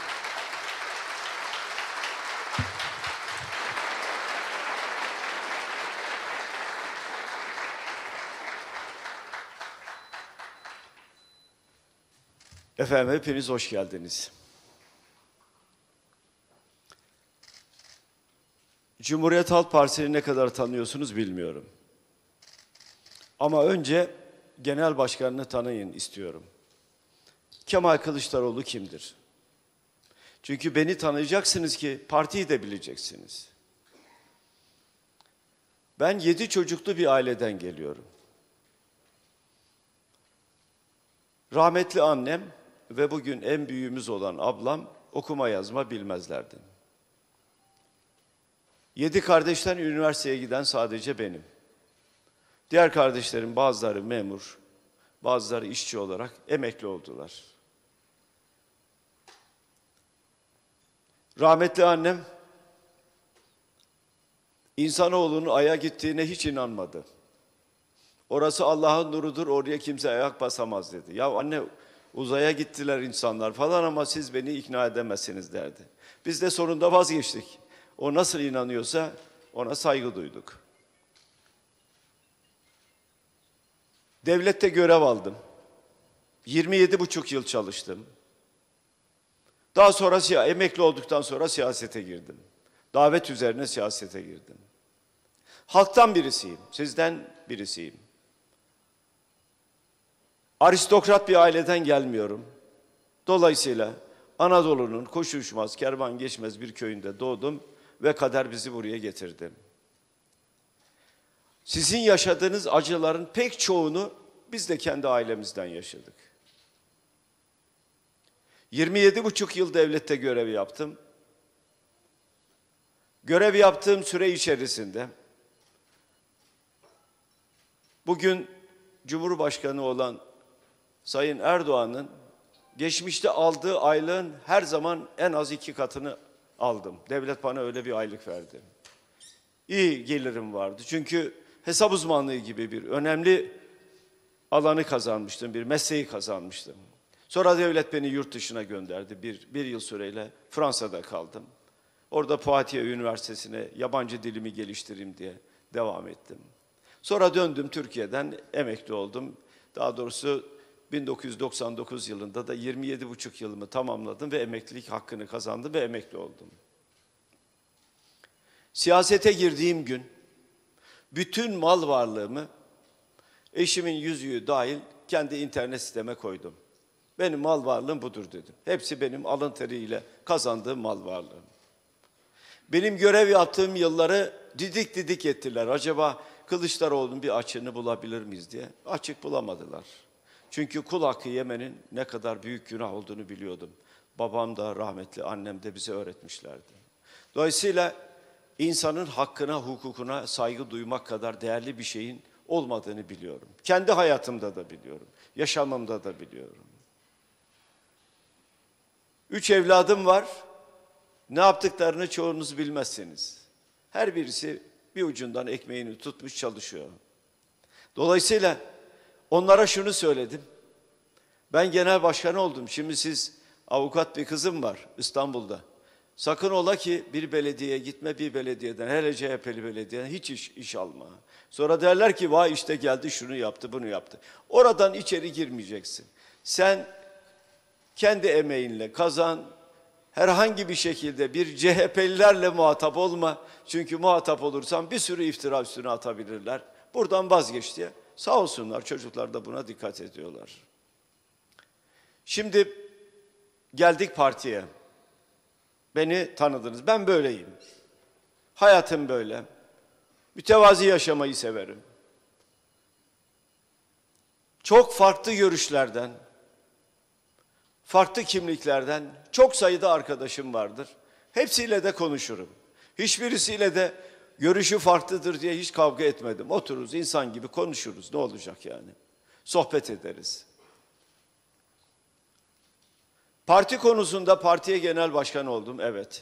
Efendim hepiniz hoş geldiniz. Cumhuriyet Halk Partisi'ni ne kadar tanıyorsunuz bilmiyorum. Ama önce genel başkanını tanıyın istiyorum. Kemal Kılıçdaroğlu kimdir? Çünkü beni tanıyacaksınız ki partiyi de bileceksiniz. Ben yedi çocuklu bir aileden geliyorum. Rahmetli annem ve bugün en büyüğümüz olan ablam okuma yazma bilmezlerdi. Yedi kardeşten üniversiteye giden sadece benim. Diğer kardeşlerim bazıları memur, bazıları işçi olarak emekli oldular. Rahmetli annem İnsanoğlunun Ay'a gittiğine hiç inanmadı. Orası Allah'ın nurudur, oraya kimse ayak basamaz dedi. Ya anne, uzaya gittiler insanlar falan ama siz beni ikna edemezsiniz derdi. Biz de sonunda vazgeçtik. O nasıl inanıyorsa ona saygı duyduk. Devlette görev aldım. yirmi yedi buçuk yıl çalıştım. Daha sonra emekli olduktan sonra siyasete girdim. Davet üzerine siyasete girdim. Halktan birisiyim, sizden birisiyim. Aristokrat bir aileden gelmiyorum. Dolayısıyla Anadolu'nun koşuşmaz, kervan geçmez bir köyünde doğdum ve kader bizi buraya getirdi. Sizin yaşadığınız acıların pek çoğunu biz de kendi ailemizden yaşadık. yirmi yedi buçuk yıl devlette görev yaptım. Görev yaptığım süre içerisinde bugün Cumhurbaşkanı olan Sayın Erdoğan'ın geçmişte aldığı aylığın her zaman en az iki katını aldım. Devlet bana öyle bir aylık verdi. İyi gelirim vardı. Çünkü hesap uzmanlığı gibi bir önemli alanı kazanmıştım, bir mesleği kazanmıştım. Sonra devlet beni yurt dışına gönderdi. Bir, bir yıl süreyle Fransa'da kaldım. Orada Poitiers Üniversitesi'ne yabancı dilimi geliştireyim diye devam ettim. Sonra döndüm Türkiye'den, emekli oldum. Daha doğrusu bin dokuz yüz doksan dokuz yılında da yirmi yedi buçuk yılımı tamamladım ve emeklilik hakkını kazandım ve emekli oldum. Siyasete girdiğim gün bütün mal varlığımı eşimin yüzüğü dahil kendi internet siteme koydum. Benim mal varlığım budur dedim. Hepsi benim alın teriyle kazandığım mal varlığım. Benim görev yaptığım yılları didik didik ettiler. Acaba Kılıçdaroğlu'nun bir açığını bulabilir miyiz diye. Açık bulamadılar. Çünkü kul hakkı yemenin ne kadar büyük günah olduğunu biliyordum. Babam da rahmetli, annem de bize öğretmişlerdi. Dolayısıyla insanın hakkına, hukukuna saygı duymak kadar değerli bir şeyin olmadığını biliyorum. Kendi hayatımda da biliyorum. Yaşamımda da biliyorum. Üç evladım var. Ne yaptıklarını çoğunuz bilmezsiniz. Her birisi bir ucundan ekmeğini tutmuş çalışıyor. Dolayısıyla onlara şunu söyledim. Ben genel başkan oldum. Şimdi siz avukat bir kızım var İstanbul'da. Sakın ola ki bir belediyeye gitme, bir belediyeden, hele C H P'li belediyeden hiç iş, iş alma. Sonra derler ki vay işte geldi şunu yaptı, bunu yaptı. Oradan içeri girmeyeceksin. Sen kendi emeğinle kazan, herhangi bir şekilde bir C H P'lilerle muhatap olma. Çünkü muhatap olursan bir sürü iftira üstüne atabilirler. Buradan vazgeç diye. Sağ olsunlar, çocuklar da buna dikkat ediyorlar. Şimdi geldik partiye. Beni tanıdınız. Ben böyleyim. Hayatım böyle. Mütevazi yaşamayı severim. Çok farklı görüşlerden, farklı kimliklerden çok sayıda arkadaşım vardır. Hepsiyle de konuşurum. Hiçbirisiyle de görüşü farklıdır diye hiç kavga etmedim. Otururuz, insan gibi konuşuruz. Ne olacak yani? Sohbet ederiz. Parti konusunda partiye genel başkan oldum, evet.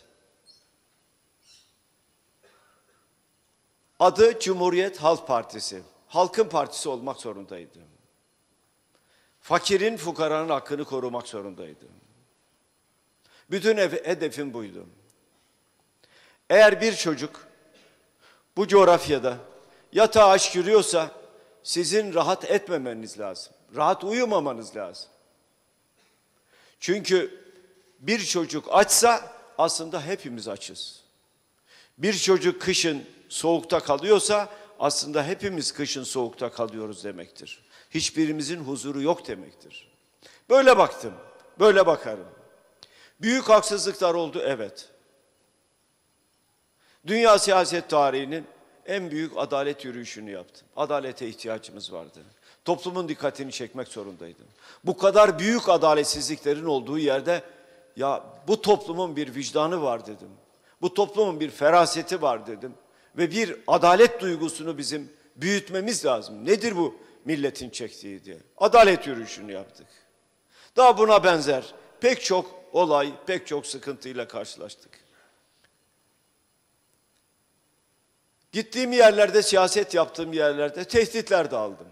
Adı Cumhuriyet Halk Partisi. Halkın partisi olmak zorundaydı. Fakirin, fukaranın hakkını korumak zorundaydı. Bütün hedefim buydu. Eğer bir çocuk bu coğrafyada yatağa aç giriyorsa sizin rahat etmemeniz lazım. Rahat uyumamanız lazım. Çünkü bir çocuk açsa aslında hepimiz açız. Bir çocuk kışın soğukta kalıyorsa aslında hepimiz kışın soğukta kalıyoruz demektir. Hiçbirimizin huzuru yok demektir. Böyle baktım, böyle bakarım. Büyük haksızlıklar oldu, evet. Dünya siyaset tarihinin en büyük adalet yürüyüşünü yaptım. Adalete ihtiyacımız vardı. Toplumun dikkatini çekmek zorundaydım. Bu kadar büyük adaletsizliklerin olduğu yerde ya bu toplumun bir vicdanı var dedim. Bu toplumun bir feraseti var dedim. Ve bir adalet duygusunu bizim büyütmemiz lazım. Nedir bu milletin çektiği diye. Adalet yürüyüşünü yaptık. Daha buna benzer pek çok olay, pek çok sıkıntıyla karşılaştık. Gittiğim yerlerde, siyaset yaptığım yerlerde tehditler de aldım.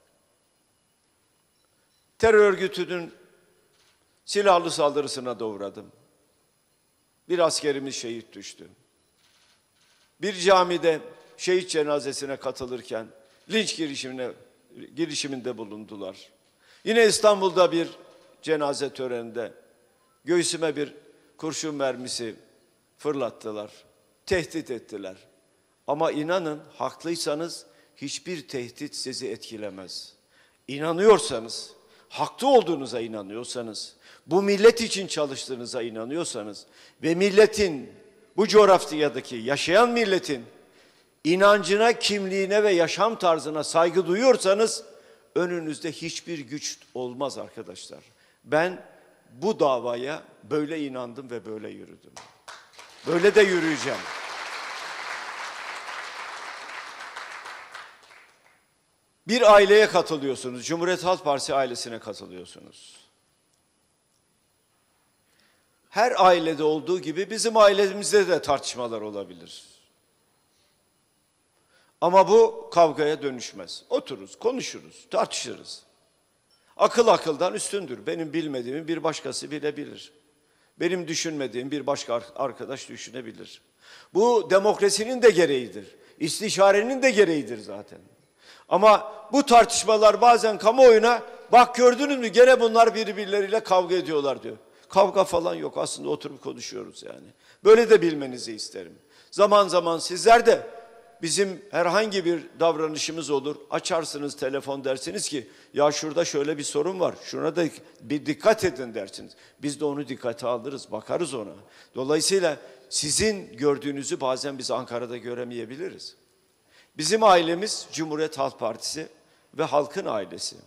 Terör örgütünün silahlı saldırısına da uğradım. Bir askerimiz şehit düştü. Bir camide şehit cenazesine katılırken linç girişimine, girişiminde bulundular. Yine İstanbul'da bir cenaze töreninde göğsüme bir kurşun mermisi fırlattılar. Tehdit ettiler. Ama inanın, haklıysanız hiçbir tehdit sizi etkilemez. İnanıyorsanız, haklı olduğunuza inanıyorsanız, bu millet için çalıştığınıza inanıyorsanız ve milletin, bu coğrafyadaki yaşayan milletin inancına, kimliğine ve yaşam tarzına saygı duyuyorsanız önünüzde hiçbir güç olmaz arkadaşlar. Ben bu davaya böyle inandım ve böyle yürüdüm. Böyle de yürüyeceğim. Bir aileye katılıyorsunuz. Cumhuriyet Halk Partisi ailesine katılıyorsunuz. Her ailede olduğu gibi bizim ailemizde de tartışmalar olabilir. Ama bu kavgaya dönüşmez. Otururuz, konuşuruz, tartışırız. Akıl akıldan üstündür. Benim bilmediğimi bir başkası bilebilir. Benim düşünmediğim bir başka arkadaş düşünebilir. Bu demokrasinin de gereğidir. İstişarenin de gereğidir zaten. Ama bu tartışmalar bazen kamuoyuna, bak gördünüz mü gene bunlar birbirleriyle kavga ediyorlar diyor. Kavga falan yok, aslında oturup konuşuyoruz yani. Böyle de bilmenizi isterim. Zaman zaman sizler de bizim herhangi bir davranışımız olur. Açarsınız telefon, dersiniz ki ya şurada şöyle bir sorun var. Şuna da bir dikkat edin dersiniz. Biz de onu dikkate alırız, bakarız ona. Dolayısıyla sizin gördüğünüzü bazen biz Ankara'da göremeyebiliriz. Bizim ailemiz Cumhuriyet Halk Partisi ve halkın ailesi.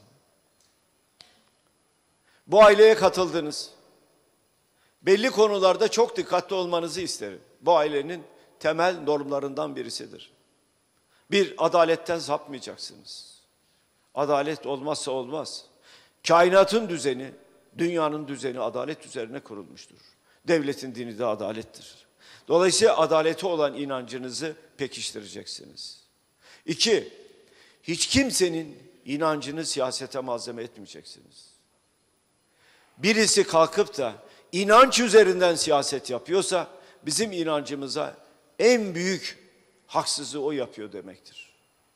Bu aileye katıldınız. Belli konularda çok dikkatli olmanızı isterim. Bu ailenin temel normlarından birisidir. Bir, adaletten sapmayacaksınız. Adalet olmazsa olmaz. Kainatın düzeni, dünyanın düzeni adalet üzerine kurulmuştur. Devletin dini de adalettir. Dolayısıyla adalete olan inancınızı pekiştireceksiniz. İki, hiç kimsenin inancını siyasete malzeme etmeyeceksiniz. Birisi kalkıp da inanç üzerinden siyaset yapıyorsa bizim inancımıza en büyük haksızlığı o yapıyor demektir.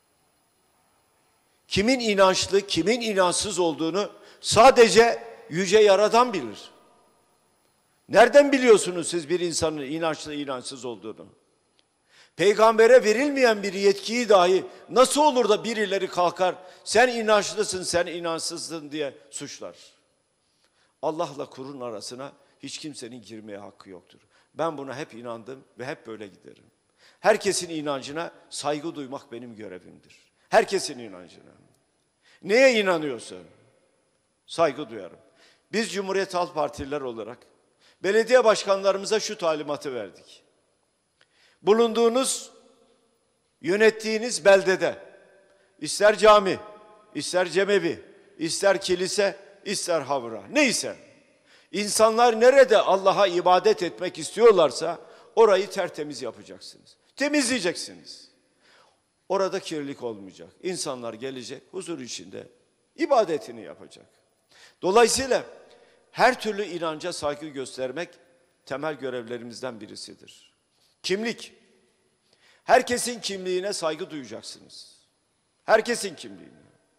Kimin inançlı, kimin inançsız olduğunu sadece Yüce Yaradan bilir. Nereden biliyorsunuz siz bir insanın inançlı, inançsız olduğunu? Peygambere verilmeyen bir yetkiyi dahi nasıl olur da birileri kalkar, sen inançlısın, sen inançsızsın diye suçlar. Allah'la kulun arasına hiç kimsenin girmeye hakkı yoktur. Ben buna hep inandım ve hep böyle giderim. Herkesin inancına saygı duymak benim görevimdir. Herkesin inancına. Neye inanıyorsa saygı duyarım. Biz Cumhuriyet Halk Partililer olarak belediye başkanlarımıza şu talimatı verdik. Bulunduğunuz, yönettiğiniz beldede, ister cami, ister cemevi, ister kilise, ister havra, neyse, insanlar nerede Allah'a ibadet etmek istiyorlarsa orayı tertemiz yapacaksınız. Temizleyeceksiniz. Orada kirlilik olmayacak. İnsanlar gelecek, huzur içinde ibadetini yapacak. Dolayısıyla her türlü inanca saygı göstermek temel görevlerimizden birisidir. Kimlik. Herkesin kimliğine saygı duyacaksınız. Herkesin kimliğine.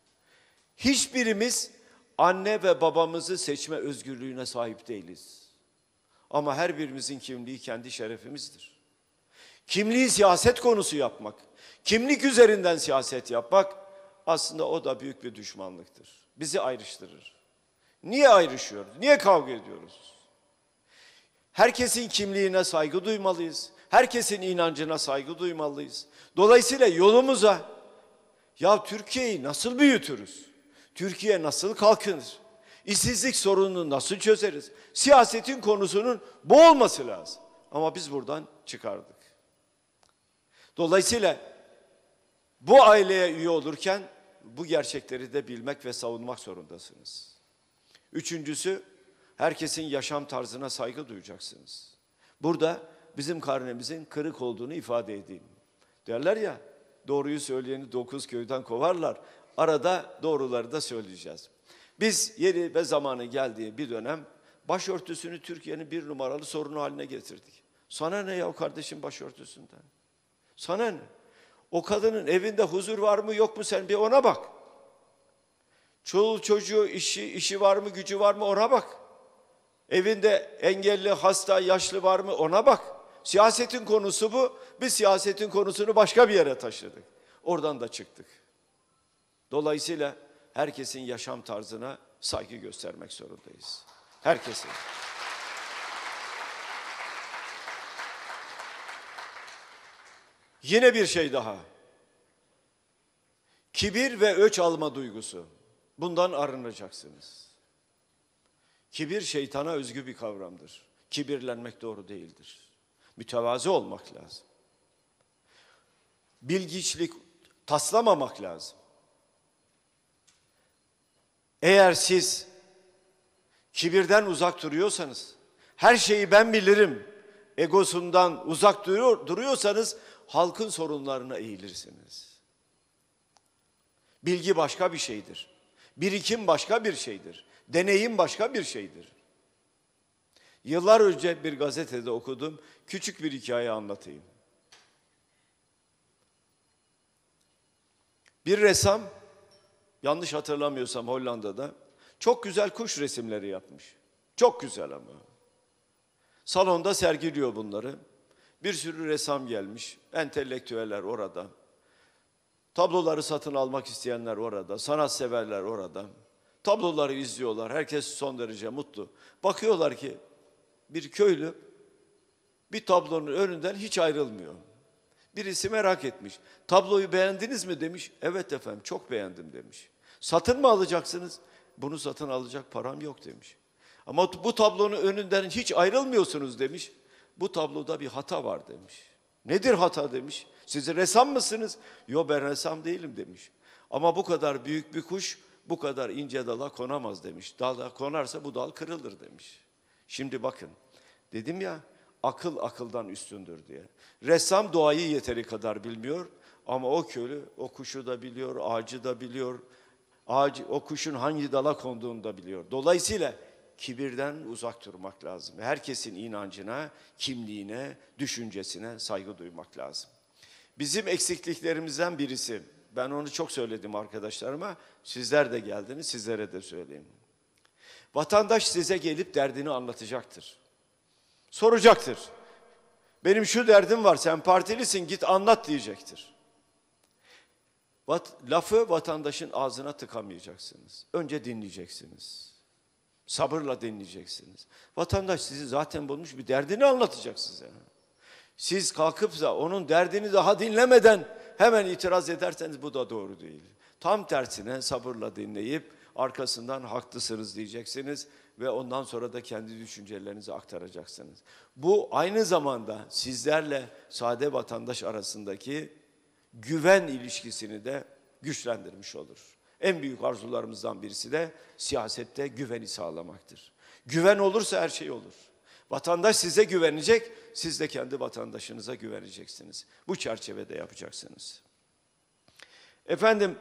Hiçbirimiz anne ve babamızı seçme özgürlüğüne sahip değiliz. Ama her birimizin kimliği kendi şerefimizdir. Kimliği siyaset konusu yapmak, kimlik üzerinden siyaset yapmak aslında o da büyük bir düşmanlıktır. Bizi ayrıştırır. Niye ayrışıyoruz? Niye kavga ediyoruz? Herkesin kimliğine saygı duymalıyız. Herkesin inancına saygı duymalıyız. Dolayısıyla yolumuza ya Türkiye'yi nasıl büyütürüz? Türkiye nasıl kalkınır? İşsizlik sorununu nasıl çözeriz? Siyasetin konusunun bu olması lazım. Ama biz buradan çıkardık. Dolayısıyla bu aileye üye olurken bu gerçekleri de bilmek ve savunmak zorundasınız. Üçüncüsü, herkesin yaşam tarzına saygı duyacaksınız. Burada bizim karnemizin kırık olduğunu ifade edeyim. Derler ya, doğruyu söyleyeni dokuz köyden kovarlar. Arada doğruları da söyleyeceğiz. Biz yeri ve zamanı geldiği bir dönem başörtüsünü Türkiye'nin bir numaralı sorunu haline getirdik. Sana ne ya kardeşim başörtüsünden? Sana ne? O kadının evinde huzur var mı yok mu sen bir ona bak. Çoluğu çocuğu işi, işi var mı gücü var mı ona bak. Evinde engelli, hasta, yaşlı var mı ona bak. Siyasetin konusu bu. Biz siyasetin konusunu başka bir yere taşıdık. Oradan da çıktık. Dolayısıyla herkesin yaşam tarzına saygı göstermek zorundayız. Herkesin. Yine bir şey daha. Kibir ve öç alma duygusu. Bundan arınacaksınız. Kibir şeytana özgü bir kavramdır. Kibirlenmek doğru değildir. Mütevazı olmak lazım. Bilgiçlik taslamamak lazım. Eğer siz kibirden uzak duruyorsanız, her şeyi ben bilirim egosundan uzak duruyor, duruyorsanız halkın sorunlarına eğilirsiniz. Bilgi başka bir şeydir. Birikim başka bir şeydir. Deneyim başka bir şeydir. Yıllar önce bir gazetede okudum. Küçük bir hikaye anlatayım. Bir ressam, yanlış hatırlamıyorsam Hollanda'da, çok güzel kuş resimleri yapmış. Çok güzel ama. Salonda sergiliyor bunları. Bir sürü ressam gelmiş. Entelektüeller orada. Tabloları satın almak isteyenler orada. Sanatseverler orada. Tabloları izliyorlar. Herkes son derece mutlu. Bakıyorlar ki bir köylü bir tablonun önünden hiç ayrılmıyor. Birisi merak etmiş. Tabloyu beğendiniz mi demiş. Evet efendim çok beğendim demiş. Satın mı alacaksınız? Bunu satın alacak param yok demiş. Ama bu tablonun önünden hiç ayrılmıyorsunuz demiş. Bu tabloda bir hata var demiş. Nedir hata demiş. Siz ressam mısınız? Yok ben ressam değilim demiş. Ama bu kadar büyük bir kuş bu kadar ince dala konamaz demiş. Dala konarsa bu dal kırılır demiş. Şimdi bakın dedim ya akıl akıldan üstündür diye. Ressam doğayı yeteri kadar bilmiyor ama o köylü o kuşu da biliyor, ağacı da biliyor. Ağacı, o kuşun hangi dala konduğunu da biliyor. Dolayısıyla kibirden uzak durmak lazım. Herkesin inancına, kimliğine, düşüncesine saygı duymak lazım. Bizim eksikliklerimizden birisi, ben onu çok söyledim arkadaşlarıma, sizler de geldiniz, sizlere de söyleyeyim. Vatandaş size gelip derdini anlatacaktır. Soracaktır. Benim şu derdim var, sen partilisin, git anlat diyecektir. Vat, lafı vatandaşın ağzına tıkamayacaksınız. Önce dinleyeceksiniz. Sabırla dinleyeceksiniz. Vatandaş sizi zaten bulmuş bir derdini anlatacak size. Siz kalkıp da onun derdini daha dinlemeden hemen itiraz ederseniz bu da doğru değil. Tam tersine sabırla dinleyip arkasından haklısınız diyeceksiniz ve ondan sonra da kendi düşüncelerinizi aktaracaksınız. Bu aynı zamanda sizlerle sade vatandaş arasındaki güven ilişkisini de güçlendirmiş olur. En büyük arzularımızdan birisi de siyasette güveni sağlamaktır. Güven olursa her şey olur. Vatandaş size güvenecek, siz de kendi vatandaşınıza güveneceksiniz. Bu çerçevede yapacaksınız. Efendim,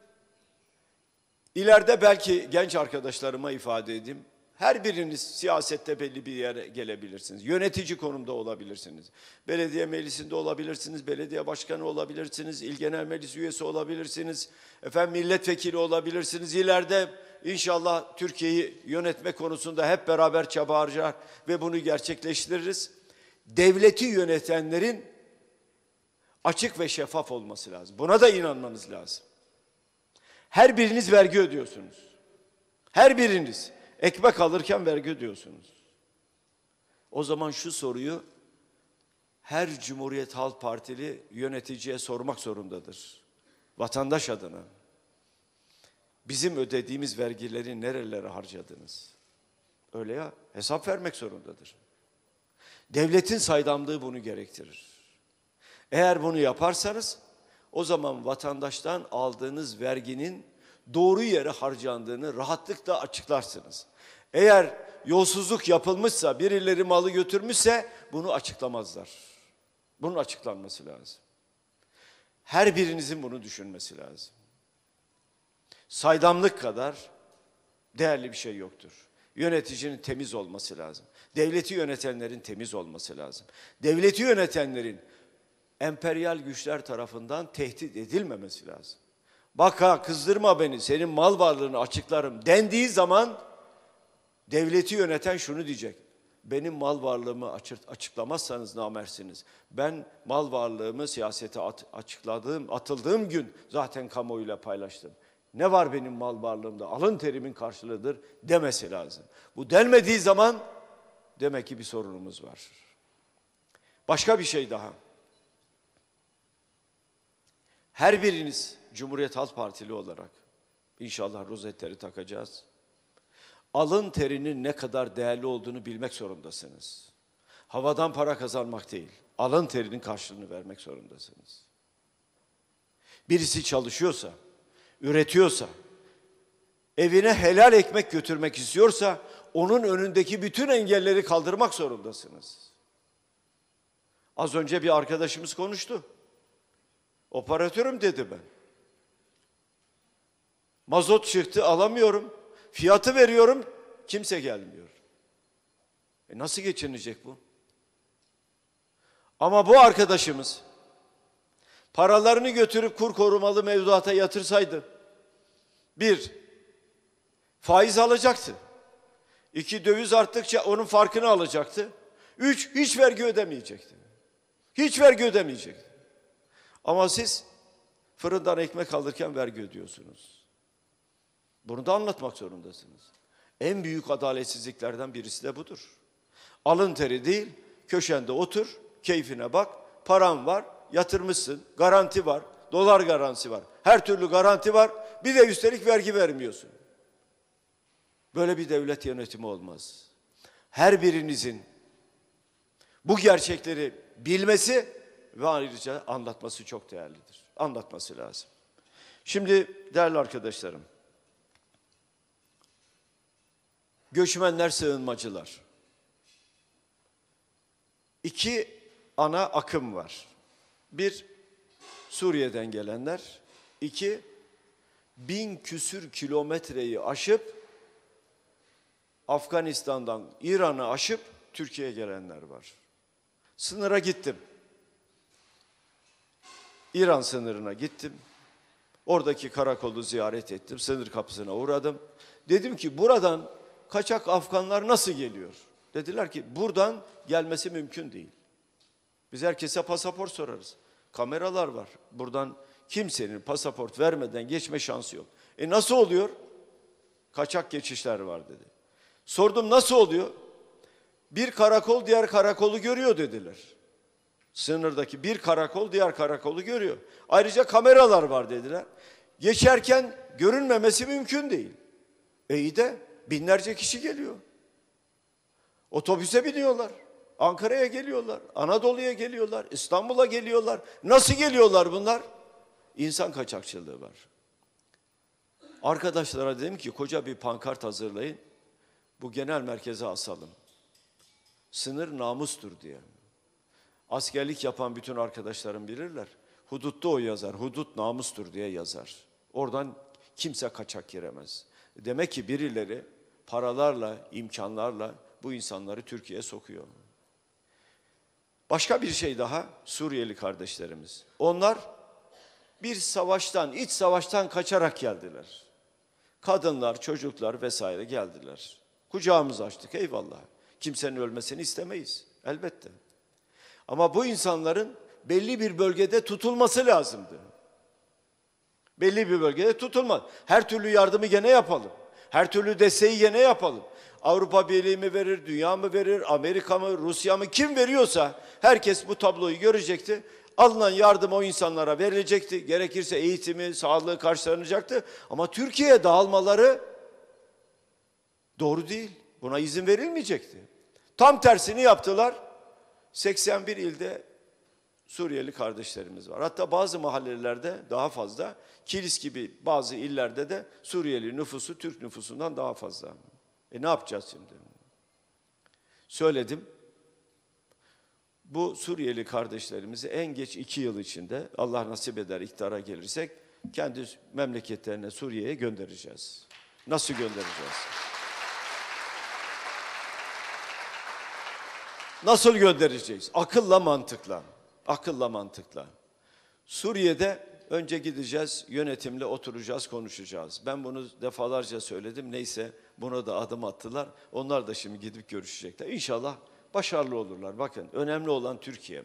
ileride belki genç arkadaşlarıma ifade edeyim. Her biriniz siyasette belli bir yere gelebilirsiniz. Yönetici konumda olabilirsiniz. Belediye meclisinde olabilirsiniz, belediye başkanı olabilirsiniz, il genel meclis üyesi olabilirsiniz. Efendim milletvekili olabilirsiniz. İleride inşallah Türkiye'yi yönetme konusunda hep beraber çaba harcar ve bunu gerçekleştiririz. Devleti yönetenlerin açık ve şeffaf olması lazım. Buna da inanmanız lazım. Her biriniz vergi ödüyorsunuz. Her biriniz. Ekmek alırken vergi ödüyorsunuz. O zaman şu soruyu her Cumhuriyet Halk Partili yöneticiye sormak zorundadır. Vatandaş adına. Bizim ödediğimiz vergileri nerelere harcadınız? Öyle ya, hesap vermek zorundadır. Devletin saydamlığı bunu gerektirir. Eğer bunu yaparsanız o zaman vatandaştan aldığınız verginin doğru yere harcandığını rahatlıkla açıklarsınız. Eğer yolsuzluk yapılmışsa, birileri malı götürmüşse bunu açıklamazlar. Bunun açıklanması lazım. Her birinizin bunu düşünmesi lazım. Saydamlık kadar değerli bir şey yoktur. Yöneticinin temiz olması lazım. Devleti yönetenlerin temiz olması lazım. Devleti yönetenlerin emperyal güçler tarafından tehdit edilmemesi lazım. Bak ha, kızdırma beni, senin mal varlığını açıklarım dendiği zaman devleti yöneten şunu diyecek: benim mal varlığımı açıklamazsanız namersiniz. Ben mal varlığımı siyasete at, açıkladığım, atıldığım gün zaten kamuoyuyla paylaştım. Ne var benim mal varlığımda? Alın terimin karşılığıdır demesi lazım. Bu denmediği zaman demek ki bir sorunumuz var. Başka bir şey daha. Her biriniz Cumhuriyet Halk Partili olarak inşallah rozetleri takacağız. Alın terinin ne kadar değerli olduğunu bilmek zorundasınız. Havadan para kazanmak değil, alın terinin karşılığını vermek zorundasınız. Birisi çalışıyorsa, üretiyorsa, evine helal ekmek götürmek istiyorsa, onun önündeki bütün engelleri kaldırmak zorundasınız. Az önce bir arkadaşımız konuştu. Operatörüm dedi ben. Mazot çıktı, alamıyorum. Fiyatı veriyorum, kimse gelmiyor. E nasıl geçinecek bu? Ama bu arkadaşımız paralarını götürüp kur korumalı mevduata yatırsaydı, bir, faiz alacaktı. İki, döviz arttıkça onun farkını alacaktı. Üç, hiç vergi ödemeyecekti. Hiç vergi ödemeyecekti. Ama siz fırından ekmek alırken vergi ödüyorsunuz. Bunu da anlatmak zorundasınız. En büyük adaletsizliklerden birisi de budur. Alın teri değil, köşende otur, keyfine bak, paran var, yatırmışsın, garanti var, dolar garantisi var. Her türlü garanti var, bir de üstelik vergi vermiyorsun. Böyle bir devlet yönetimi olmaz. Her birinizin bu gerçekleri bilmesi ve ayrıca anlatması çok değerlidir. Anlatması lazım. Şimdi değerli arkadaşlarım, göçmenler, sığınmacılar. İki ana akım var. Bir, Suriye'den gelenler. İki, bin küsür kilometreyi aşıp Afganistan'dan İran'ı aşıp Türkiye'ye gelenler var. Sınıra gittim. İran sınırına gittim. Oradaki karakolu ziyaret ettim. Sınır kapısına uğradım. Dedim ki buradan kaçak Afganlar nasıl geliyor? Dediler ki buradan gelmesi mümkün değil. Biz herkese pasaport sorarız. Kameralar var. Buradan kimsenin pasaport vermeden geçme şansı yok. E nasıl oluyor? Kaçak geçişler var dedi. Sordum nasıl oluyor? Bir karakol diğer karakolu görüyor dediler. Sınırdaki bir karakol diğer karakolu görüyor. Ayrıca kameralar var dediler. Geçerken görünmemesi mümkün değil. E iyi de binlerce kişi geliyor. Otobüse biniyorlar. Ankara'ya geliyorlar. Anadolu'ya geliyorlar. İstanbul'a geliyorlar. Nasıl geliyorlar bunlar? İnsan kaçakçılığı var. Arkadaşlara dedim ki koca bir pankart hazırlayın. Bu genel merkeze asalım. Sınır namustur diye. Askerlik yapan bütün arkadaşlarım bilirler. Hudutta o yazar. Hudut namustur diye yazar. Oradan kimse kaçak giremez. Demek ki birileri paralarla, imkanlarla bu insanları Türkiye'ye sokuyor. Başka bir şey daha, Suriyeli kardeşlerimiz. Onlar bir savaştan, iç savaştan kaçarak geldiler. Kadınlar, çocuklar vesaire geldiler. Kucağımızı açtık, eyvallah. Kimsenin ölmesini istemeyiz, elbette. Ama bu insanların belli bir bölgede tutulması lazımdı. Belli bir bölgede tutulmaz. Her türlü yardımı gene yapalım. Her türlü desteği gene yapalım. Avrupa Birliği mi verir, dünya mı verir, Amerika mı, Rusya mı, kim veriyorsa herkes bu tabloyu görecekti. Alınan yardım o insanlara verilecekti. Gerekirse eğitimi, sağlığı karşılanacaktı. Ama Türkiye'ye dağılmaları doğru değil. Buna izin verilmeyecekti. Tam tersini yaptılar. seksen bir ilde Suriyeli kardeşlerimiz var. Hatta bazı mahallelerde daha fazla, Kilis gibi bazı illerde de Suriyeli nüfusu Türk nüfusundan daha fazla. E ne yapacağız şimdi? Söyledim. Bu Suriyeli kardeşlerimizi en geç iki yıl içinde, Allah nasip eder iktidara gelirsek, kendi memleketlerine, Suriye'ye göndereceğiz. Nasıl göndereceğiz? Nasıl göndereceğiz? Akılla, mantıkla. Akılla, mantıkla. Suriye'de önce gideceğiz, yönetimle oturacağız, konuşacağız. Ben bunu defalarca söyledim. Neyse, buna da adım attılar. Onlar da şimdi gidip görüşecekler. İnşallah başarılı olurlar. Bakın, önemli olan Türkiye.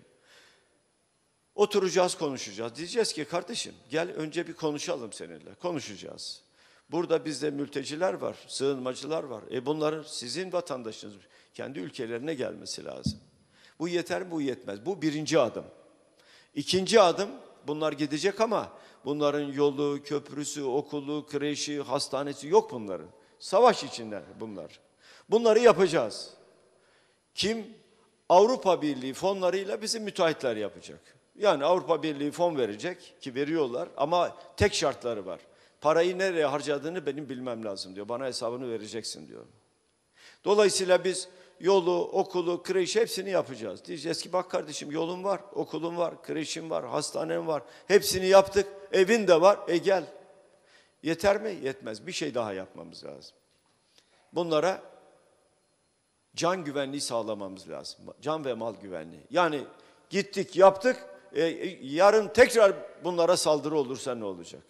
Oturacağız, konuşacağız. Diyeceğiz ki kardeşim gel önce bir konuşalım seninle. Konuşacağız. Burada bizde mülteciler var, sığınmacılar var. E bunların sizin vatandaşınız kendi ülkelerine gelmesi lazım. Bu yeter mi? Bu yetmez. Bu birinci adım. İkinci adım, bunlar gidecek ama bunların yolu, köprüsü, okulu, kreşi, hastanesi yok bunların. Savaş içinde bunlar. Bunları yapacağız. Kim? Avrupa Birliği fonlarıyla bizim müteahhitler yapacak. Yani Avrupa Birliği fon verecek ki veriyorlar ama tek şartları var. Parayı nereye harcadığını benim bilmem lazım diyor. Bana hesabını vereceksin diyor. Dolayısıyla biz yolu, okulu, kreşi hepsini yapacağız. Diyeceğiz ki bak kardeşim yolun var, okulun var, kreşin var, hastanen var. Hepsini yaptık, evin de var, e gel. Yeter mi? Yetmez. Bir şey daha yapmamız lazım. Bunlara can güvenliği sağlamamız lazım. Can ve mal güvenliği. Yani gittik, yaptık, e, yarın tekrar bunlara saldırı olursa ne olacak?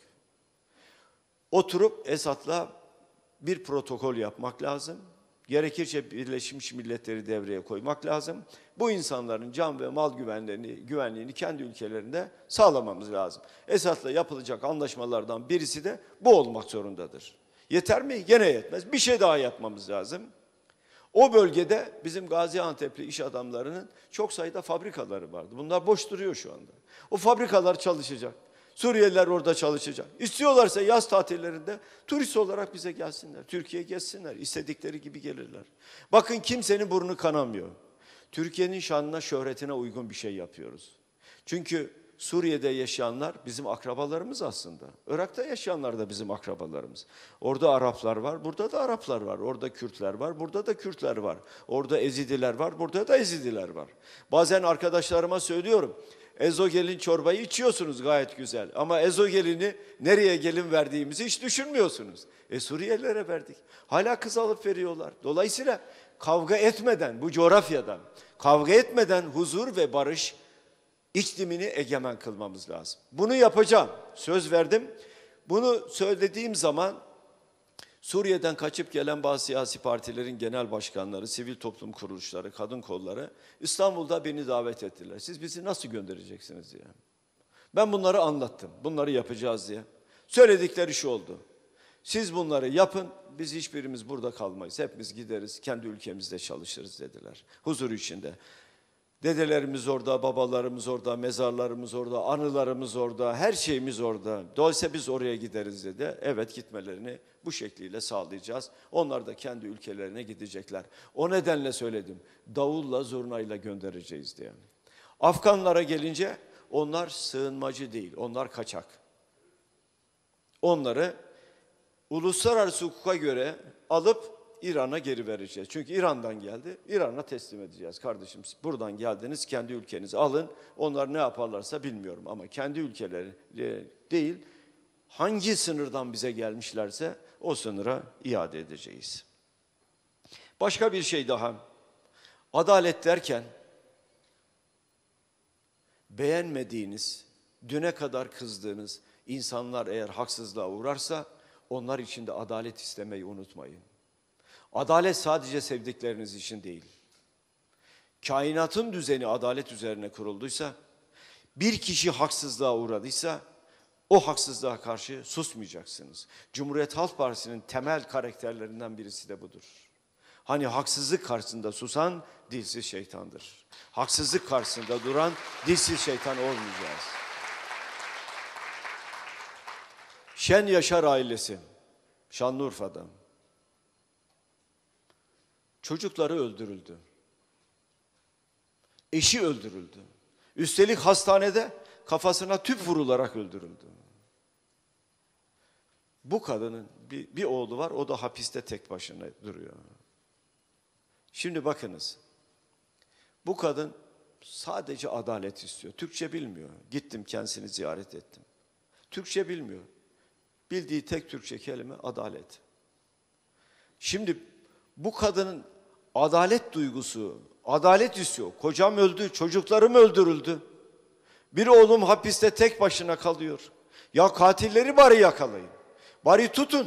Oturup Esad'la bir protokol yapmak lazım. Gerekirse Birleşmiş Milletleri devreye koymak lazım. Bu insanların can ve mal güvenliğini, güvenliğini kendi ülkelerinde sağlamamız lazım. Esad'la yapılacak anlaşmalardan birisi de bu olmak zorundadır. Yeter mi? Gene yetmez. Bir şey daha yapmamız lazım. O bölgede bizim Gaziantep'li iş adamlarının çok sayıda fabrikaları vardı. Bunlar boş duruyor şu anda. O fabrikalar çalışacak. Suriyeliler orada çalışacak. İstiyorlarsa yaz tatillerinde turist olarak bize gelsinler. Türkiye'ye gezsinler. İstedikleri gibi gelirler. Bakın kimsenin burnu kanamıyor. Türkiye'nin şanına, şöhretine uygun bir şey yapıyoruz. Çünkü Suriye'de yaşayanlar bizim akrabalarımız aslında. Irak'ta yaşayanlar da bizim akrabalarımız. Orada Araplar var, burada da Araplar var. Orada Kürtler var, burada da Kürtler var. Orada Ezidiler var, burada da Ezidiler var. Bazen arkadaşlarıma söylüyorum. Ezogelin çorbayı içiyorsunuz gayet güzel. Ama ezogelini nereye gelin verdiğimizi hiç düşünmüyorsunuz. E Suriyelilere verdik. Hala kız alıp veriyorlar. Dolayısıyla kavga etmeden bu coğrafyadan, kavga etmeden huzur ve barış iklimini egemen kılmamız lazım. Bunu yapacağım. Söz verdim. Bunu söylediğim zaman Suriye'den kaçıp gelen bazı siyasi partilerin genel başkanları, sivil toplum kuruluşları, kadın kolları İstanbul'da beni davet ettiler. Siz bizi nasıl göndereceksiniz diye. Ben bunları anlattım. Bunları yapacağız diye. Söyledikleri şu oldu. Siz bunları yapın, biz hiçbirimiz burada kalmayız. Hepimiz gideriz, kendi ülkemizde çalışırız dediler. Huzur içinde. Dedelerimiz orada, babalarımız orada, mezarlarımız orada, anılarımız orada, her şeyimiz orada. Dolayısıyla biz oraya gideriz dedi. Evet, gitmelerini bu şekliyle sağlayacağız. Onlar da kendi ülkelerine gidecekler. O nedenle söyledim. Davulla, zurnayla göndereceğiz diye. Afganlara gelince onlar sığınmacı değil, onlar kaçak. Onları uluslararası hukuka göre alıp İran'a geri vereceğiz. Çünkü İran'dan geldi, İran'a teslim edeceğiz. Kardeşim buradan geldiniz, kendi ülkenizi alın. Onlar ne yaparlarsa bilmiyorum ama kendi ülkeleri değil, hangi sınırdan bize gelmişlerse o sınıra iade edeceğiz. Başka bir şey daha. Adalet derken beğenmediğiniz, düne kadar kızdığınız insanlar eğer haksızlığa uğrarsa onlar için de adalet istemeyi unutmayın. Adalet sadece sevdikleriniz için değil. Kainatın düzeni adalet üzerine kurulduysa, bir kişi haksızlığa uğradıysa, o haksızlığa karşı susmayacaksınız. Cumhuriyet Halk Partisi'nin temel karakterlerinden birisi de budur. Hani haksızlık karşısında susan dilsiz şeytandır. Haksızlık karşısında duran dilsiz şeytan olmayacağız. Şen Yaşar ailesi, Şanlıurfa'da. Çocukları öldürüldü. Eşi öldürüldü. Üstelik hastanede kafasına tüp vurularak öldürüldü. Bu kadının bir, bir oğlu var, o da hapiste tek başına duruyor. Şimdi bakınız, bu kadın Sadece adalet istiyor. Türkçe bilmiyor. Gittim kendisini ziyaret ettim. Türkçe bilmiyor. Bildiği tek Türkçe kelime adalet. Şimdi bu kadının adalet duygusu, adalet istiyor. Kocam öldü, çocuklarım öldürüldü. Bir oğlum hapiste tek başına kalıyor. Ya katilleri bari yakalayın. Bari tutun.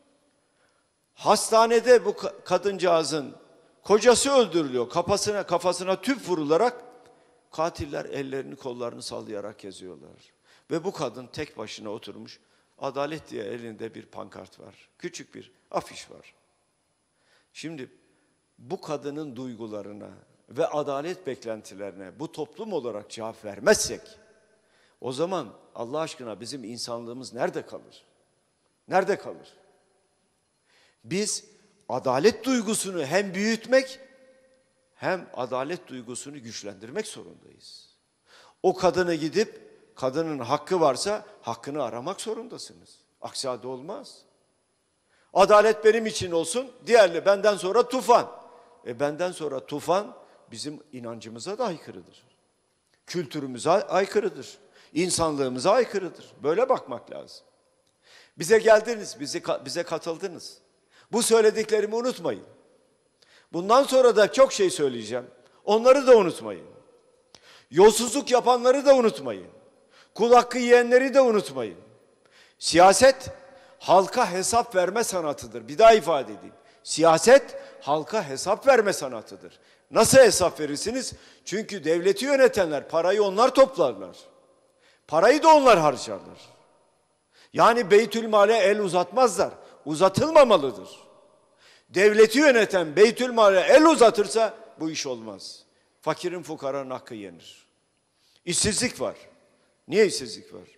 Hastanede bu kadıncağızın kocası öldürülüyor. Kafasına kafasına tüp vurularak katiller ellerini kollarını sallayarak geziyorlar. Ve bu kadın tek başına oturmuş. Adalet diye elinde bir pankart var. Küçük bir afiş var. Şimdi bu kadının duygularına ve adalet beklentilerine bu toplum olarak cevap vermezsek, o zaman Allah aşkına bizim insanlığımız nerede kalır? Nerede kalır? Biz adalet duygusunu hem büyütmek hem adalet duygusunu güçlendirmek zorundayız. O kadını gidip kadının hakkı varsa hakkını aramak zorundasınız. Aksi halde olmaz. Adalet benim için olsun, diğerli benden sonra tufan. E benden sonra tufan bizim inancımıza da aykırıdır. Kültürümüze aykırıdır. İnsanlığımıza aykırıdır. Böyle bakmak lazım. Bize geldiniz, bizi, bize katıldınız. Bu söylediklerimi unutmayın. Bundan sonra da çok şey söyleyeceğim. Onları da unutmayın. Yolsuzluk yapanları da unutmayın. Kul hakkı yiyenleri de unutmayın. Siyaset halka hesap verme sanatıdır. Bir daha ifade edeyim. Siyaset halka hesap verme sanatıdır. Nasıl hesap verirsiniz? Çünkü devleti yönetenler parayı onlar toplarlar. Parayı da onlar harcarlar. Yani Beytülmal'e el uzatmazlar. Uzatılmamalıdır. Devleti yöneten Beytülmal'e el uzatırsa bu iş olmaz. Fakirin fukaranın hakkı yenir. İşsizlik var. Niye işsizlik var?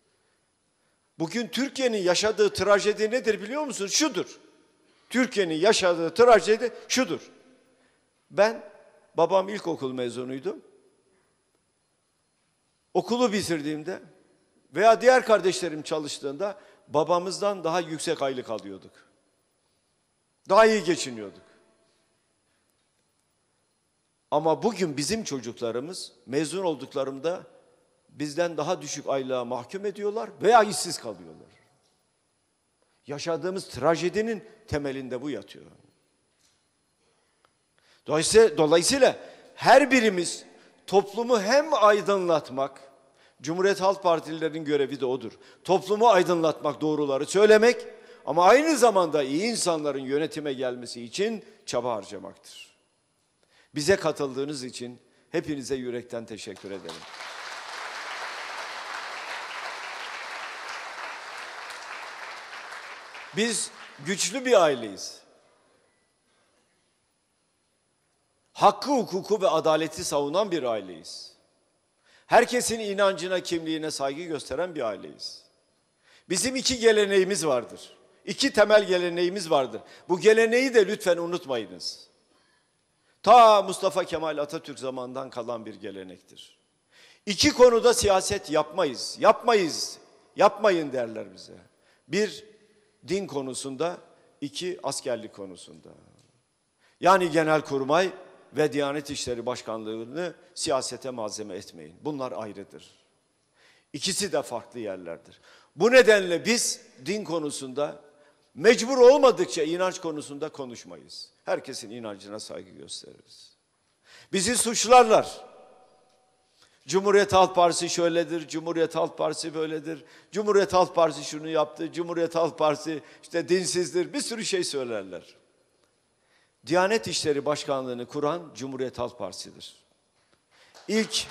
Bugün Türkiye'nin yaşadığı trajedi nedir biliyor musunuz? Şudur. Türkiye'nin yaşadığı trajedi şudur. Ben, babam ilkokul mezunuydu. Okulu bitirdiğimde veya diğer kardeşlerim çalıştığında babamızdan daha yüksek aylık alıyorduk. Daha iyi geçiniyorduk. Ama bugün bizim çocuklarımız mezun olduklarında bizden daha düşük aylığa mahkum ediyorlar veya işsiz kalıyorlar. Yaşadığımız trajedinin temelinde bu yatıyor. Dolayısıyla, dolayısıyla her birimiz toplumu hem aydınlatmak, Cumhuriyet Halk Partililerin görevi de odur. Toplumu aydınlatmak, doğruları söylemek ama aynı zamanda iyi insanların yönetime gelmesi için çaba harcamaktır. Bize katıldığınız için hepinize yürekten teşekkür ederim. Biz güçlü bir aileyiz. Hakkı, hukuku ve adaleti savunan bir aileyiz. Herkesin inancına, kimliğine saygı gösteren bir aileyiz. Bizim iki geleneğimiz vardır. İki temel geleneğimiz vardır. Bu geleneği de lütfen unutmayınız. Ta Mustafa Kemal Atatürk zamanından kalan bir gelenektir. İki konuda siyaset yapmayız, yapmayız, yapmayın derler bize. Bir, din konusunda, iki, askerlik konusunda. Yani Genelkurmay ve Diyanet İşleri Başkanlığı'nı siyasete malzeme etmeyin. Bunlar ayrıdır. İkisi de farklı yerlerdir. Bu nedenle biz din konusunda mecbur olmadıkça inanç konusunda konuşmayız. Herkesin inancına saygı gösteririz. Bizi suçlarlar. Cumhuriyet Halk Partisi şöyledir, Cumhuriyet Halk Partisi böyledir, Cumhuriyet Halk Partisi şunu yaptı, Cumhuriyet Halk Partisi işte dinsizdir, bir sürü şey söylerler. Diyanet İşleri Başkanlığı'nı kuran Cumhuriyet Halk Partisi'dir. İlk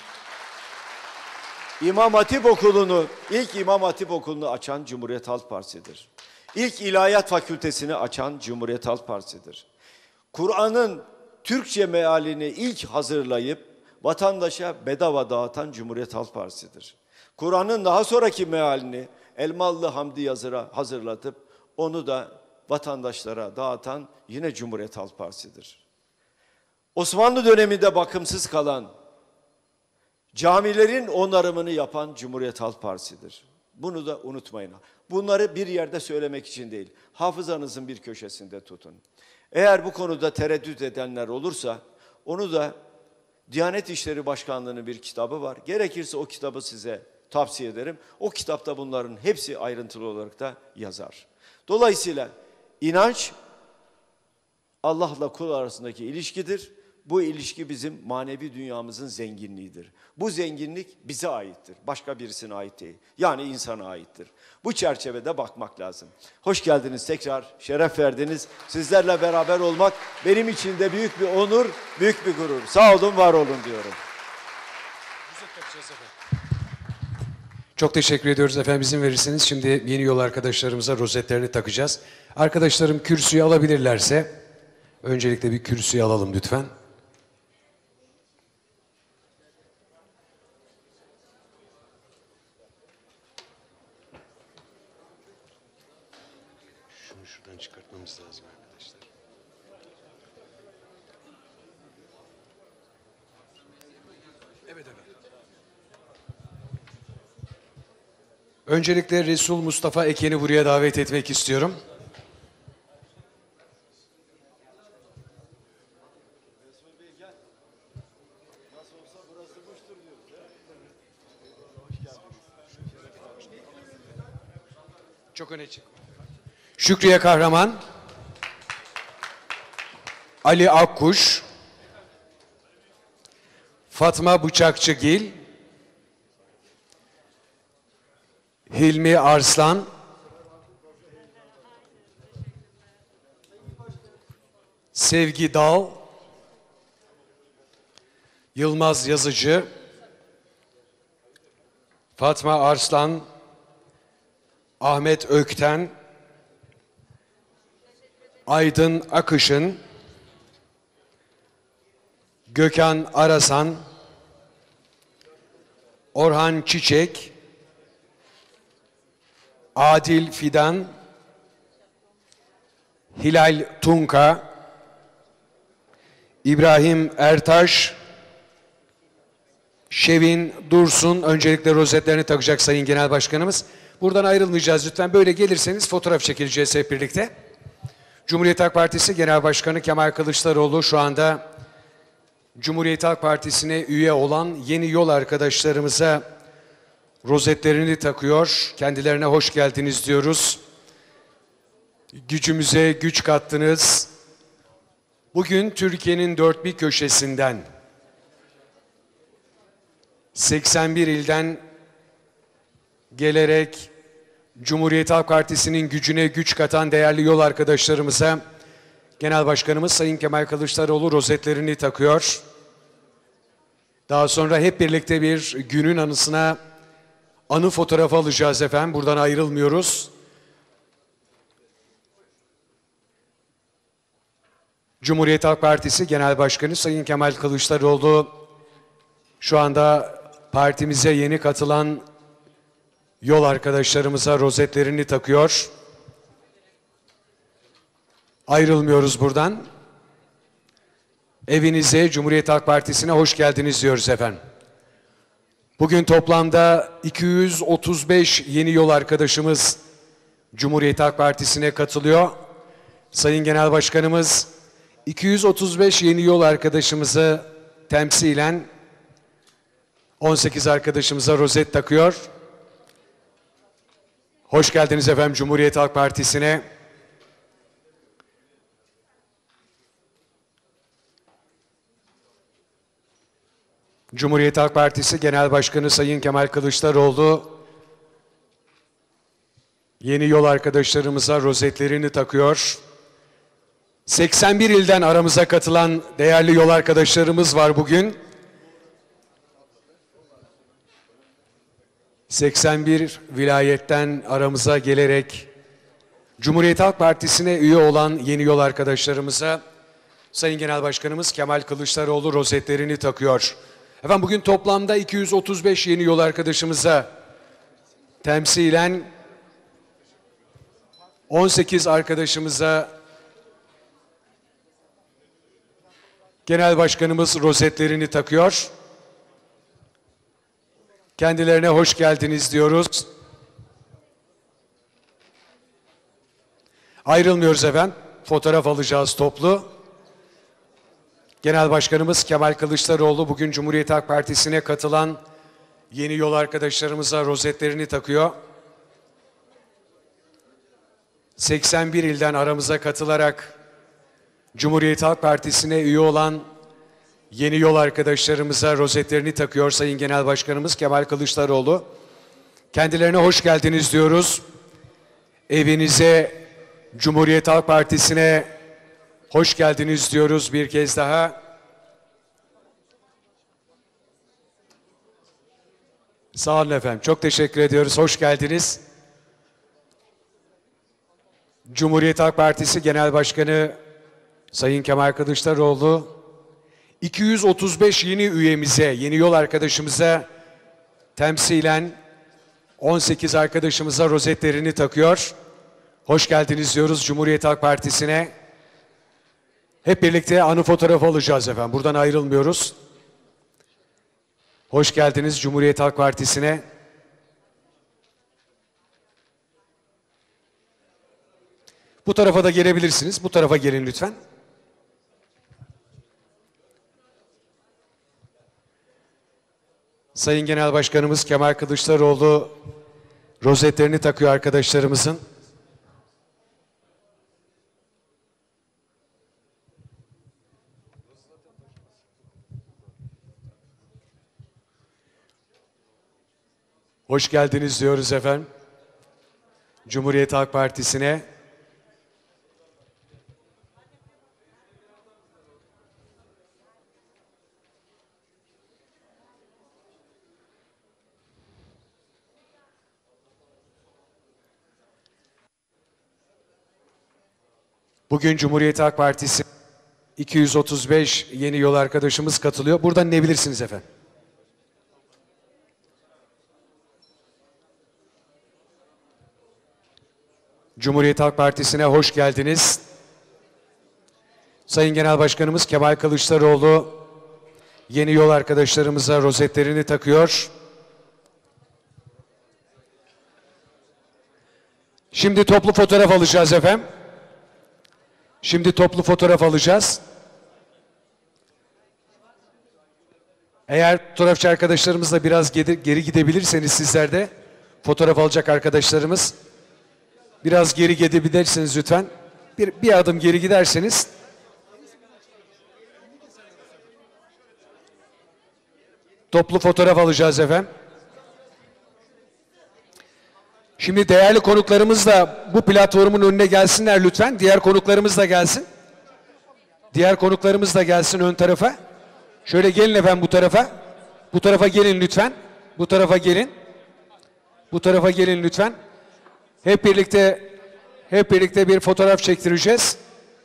İmam Hatip Okulu'nu, ilk İmam Hatip Okulu'nu açan Cumhuriyet Halk Partisi'dir. İlk İlahiyat Fakültesini açan Cumhuriyet Halk Partisi'dir. Kur'an'ın Türkçe mealini ilk hazırlayıp vatandaşa bedava dağıtan Cumhuriyet Halk Partisi'dir. Kur'an'ın daha sonraki mealini Elmalı Hamdi Yazır'a hazırlatıp onu da vatandaşlara dağıtan yine Cumhuriyet Halk Partisi'dir. Osmanlı döneminde bakımsız kalan, camilerin onarımını yapan Cumhuriyet Halk Partisi'dir. Bunu da unutmayın. Bunları bir yerde söylemek için değil, hafızanızın bir köşesinde tutun. Eğer bu konuda tereddüt edenler olursa onu da Diyanet İşleri Başkanlığı'nın bir kitabı var. Gerekirse o kitabı size tavsiye ederim. O kitapta bunların hepsi ayrıntılı olarak da yazar. Dolayısıyla inanç Allah'la kul arasındaki ilişkidir. Bu ilişki bizim manevi dünyamızın zenginliğidir. Bu zenginlik bize aittir. Başka birisine ait değil. Yani insana aittir. Bu çerçevede bakmak lazım. Hoş geldiniz tekrar. Şeref verdiniz. Sizlerle beraber olmak benim için de büyük bir onur, büyük bir gurur. Sağ olun, var olun diyorum. Çok teşekkür ediyoruz efendim, izin verirseniz. Şimdi yeni yol arkadaşlarımıza rozetlerini takacağız. Arkadaşlarım kürsüyü alabilirlerse, öncelikle bir kürsüyü alalım lütfen. Şunu şuradan çıkartmamız lazım arkadaşlar. Evet evet. Öncelikle Resul Mustafa Eken'i buraya davet etmek istiyorum. Çok öne çık. Şükriye Kahraman, Ali Akkuş, Fatma Bıçakçıgil, Hilmi Arslan, Sevgi Dal, Yılmaz Yazıcı, Fatma Arslan, Ahmet Ökten, Aydın Akışın, Gökhan Arasan, Orhan Çiçek, Adil Fidan, Hilal Tunka, İbrahim Ertaş, Şevin Dursun. Öncelikle rozetlerini takacak Sayın Genel Başkanımız. Buradan ayrılmayacağız lütfen. Böyle gelirseniz fotoğraf çekileceğiz hep birlikte. Cumhuriyet Halk Partisi Genel Başkanı Kemal Kılıçdaroğlu şu anda Cumhuriyet Halk Partisi'ne üye olan yeni yol arkadaşlarımıza rozetlerini takıyor. Kendilerine hoş geldiniz diyoruz. Gücümüze güç kattınız. Bugün Türkiye'nin dört bir köşesinden, seksen bir ilden gelerek Cumhuriyet Halk Partisi'nin gücüne güç katan değerli yol arkadaşlarımıza Genel Başkanımız Sayın Kemal Kılıçdaroğlu rozetlerini takıyor. Daha sonra hep birlikte bir günün anısına anı fotoğrafı alacağız efendim. Buradan ayrılmıyoruz. Cumhuriyet Halk Partisi Genel Başkanı Sayın Kemal Kılıçdaroğlu şu anda partimize yeni katılan yol arkadaşlarımıza rozetlerini takıyor. Ayrılmıyoruz buradan. Evinize, Cumhuriyet Halk Partisi'ne hoş geldiniz diyoruz efendim. Bugün toplamda iki yüz otuz beş yeni yol arkadaşımız Cumhuriyet Halk Partisi'ne katılıyor. Sayın Genel Başkanımız iki yüz otuz beş yeni yol arkadaşımızı temsilen on sekiz arkadaşımıza rozet takıyor. Hoş geldiniz efendim Cumhuriyet Halk Partisi'ne. Cumhuriyet Halk Partisi Genel Başkanı Sayın Kemal Kılıçdaroğlu yeni yol arkadaşlarımıza rozetlerini takıyor. seksen bir ilden aramıza katılan değerli yol arkadaşlarımız var bugün. seksen bir vilayetten aramıza gelerek Cumhuriyet Halk Partisi'ne üye olan yeni yol arkadaşlarımıza Sayın Genel Başkanımız Kemal Kılıçdaroğlu rozetlerini takıyor. Efendim bugün toplamda iki yüz otuz beş yeni yol arkadaşımıza temsilen on sekiz arkadaşımıza Genel Başkanımız rozetlerini takıyor. Kendilerine hoş geldiniz diyoruz. Ayrılmıyoruz efendim. Fotoğraf alacağız toplu. Genel Başkanımız Kemal Kılıçdaroğlu bugün Cumhuriyet Halk Partisi'ne katılan yeni yol arkadaşlarımıza rozetlerini takıyor. seksen bir ilden aramıza katılarak Cumhuriyet Halk Partisi'ne üye olan yeni yol arkadaşlarımıza rozetlerini takıyor Sayın Genel Başkanımız Kemal Kılıçdaroğlu. Kendilerine hoş geldiniz diyoruz. Evinize, Cumhuriyet Halk Partisi'ne hoş geldiniz diyoruz bir kez daha. Sağ olun efendim. Çok teşekkür ediyoruz. Hoş geldiniz. Cumhuriyet Halk Partisi Genel Başkanı Sayın Kemal Kılıçdaroğlu iki yüz otuz beş yeni üyemize, yeni yol arkadaşımıza temsilen on sekiz arkadaşımıza rozetlerini takıyor. Hoş geldiniz diyoruz Cumhuriyet Halk Partisi'ne. Hep birlikte anı fotoğrafı alacağız efendim. Buradan ayrılmıyoruz. Hoş geldiniz Cumhuriyet Halk Partisi'ne. Bu tarafa da gelebilirsiniz. Bu tarafa gelin lütfen. Sayın Genel Başkanımız Kemal Kılıçdaroğlu rozetlerini takıyor arkadaşlarımızın. Hoş geldiniz diyoruz efendim. Cumhuriyet Halk Partisi'ne. Bugün Cumhuriyet Halk Partisi iki yüz otuz beş yeni yol arkadaşımız katılıyor. Buradan inebilirsiniz efendim. Cumhuriyet Halk Partisi'ne hoş geldiniz. Sayın Genel Başkanımız Kemal Kılıçdaroğlu yeni yol arkadaşlarımıza rozetlerini takıyor. Şimdi toplu fotoğraf alacağız efendim. Şimdi toplu fotoğraf alacağız. Eğer fotoğrafçı arkadaşlarımızla biraz geri, geri gidebilirseniz sizler de fotoğraf alacak arkadaşlarımız biraz geri gidebilirsiniz lütfen. Bir, bir adım geri giderseniz toplu fotoğraf alacağız efendim. Şimdi değerli konuklarımız da bu platformun önüne gelsinler lütfen. Diğer konuklarımız da gelsin. Diğer konuklarımız da gelsin ön tarafa. Şöyle gelin efendim bu tarafa. Bu tarafa gelin lütfen. Bu tarafa gelin. Bu tarafa gelin lütfen. Hep birlikte hep birlikte bir fotoğraf çektireceğiz.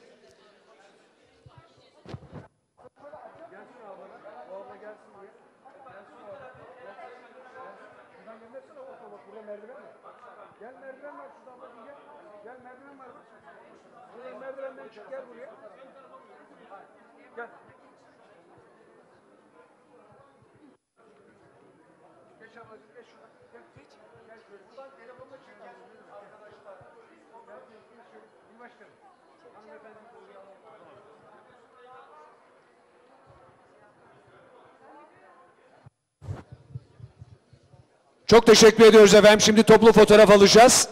Çok teşekkür ediyoruz efendim. Şimdi toplu fotoğraf alacağız.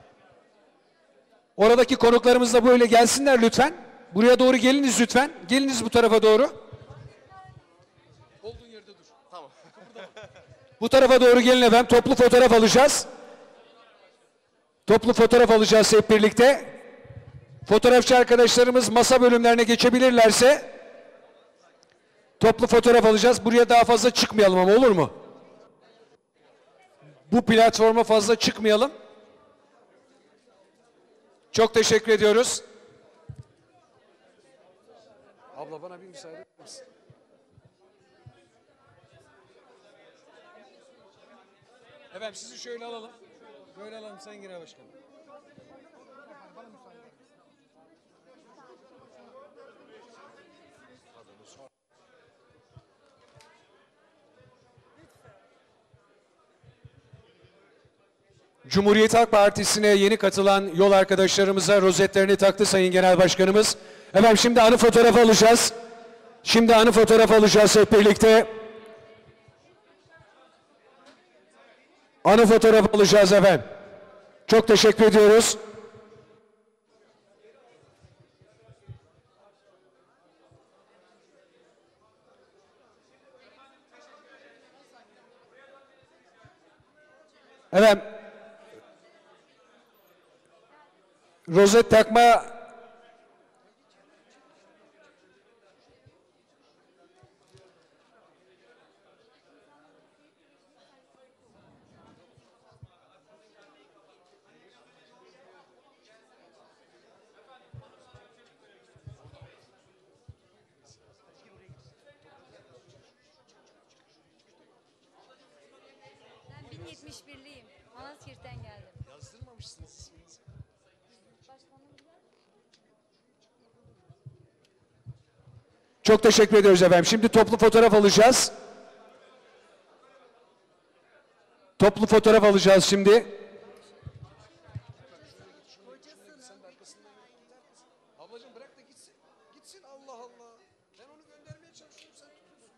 Oradaki konuklarımız da böyle gelsinler lütfen. Buraya doğru geliniz lütfen. Geliniz bu tarafa doğru. Olduğun yerde dur. Tamam. Bu tarafa doğru gelin efendim. Toplu fotoğraf alacağız. Toplu fotoğraf alacağız hep birlikte. Fotoğrafçı arkadaşlarımız masa bölümlerine geçebilirlerse toplu fotoğraf alacağız. Buraya daha fazla çıkmayalım ama olur mu? Bu platforma fazla çıkmayalım. Çok teşekkür ediyoruz. Abla bana bir müsaade eder misin? Efendim sizi şöyle alalım. Böyle alalım Sayın Genel Başkanım. Cumhuriyet Halk Partisi'ne yeni katılan yol arkadaşlarımıza rozetlerini taktı Sayın Genel Başkanımız. Efendim şimdi anı fotoğrafı alacağız. Şimdi anı fotoğraf alacağız hep birlikte. Anı fotoğraf alacağız efendim. Çok teşekkür ediyoruz. Efendim, rozet takma Ben bin yetmiş birliyim. Malazgirt'ten geldim. yazdırmamışsınız isminizi. Çok teşekkür ediyoruz efendim. Şimdi toplu fotoğraf alacağız. Toplu fotoğraf alacağız şimdi. Ablacığım bırak da gitsin. Gitsin Allah Allah. Ben onu göndermeye çalışıyorum sen tutuyorsun.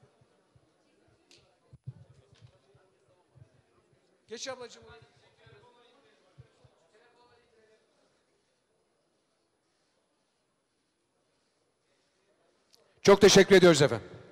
Geç ablacığım. Çok teşekkür ediyoruz efendim.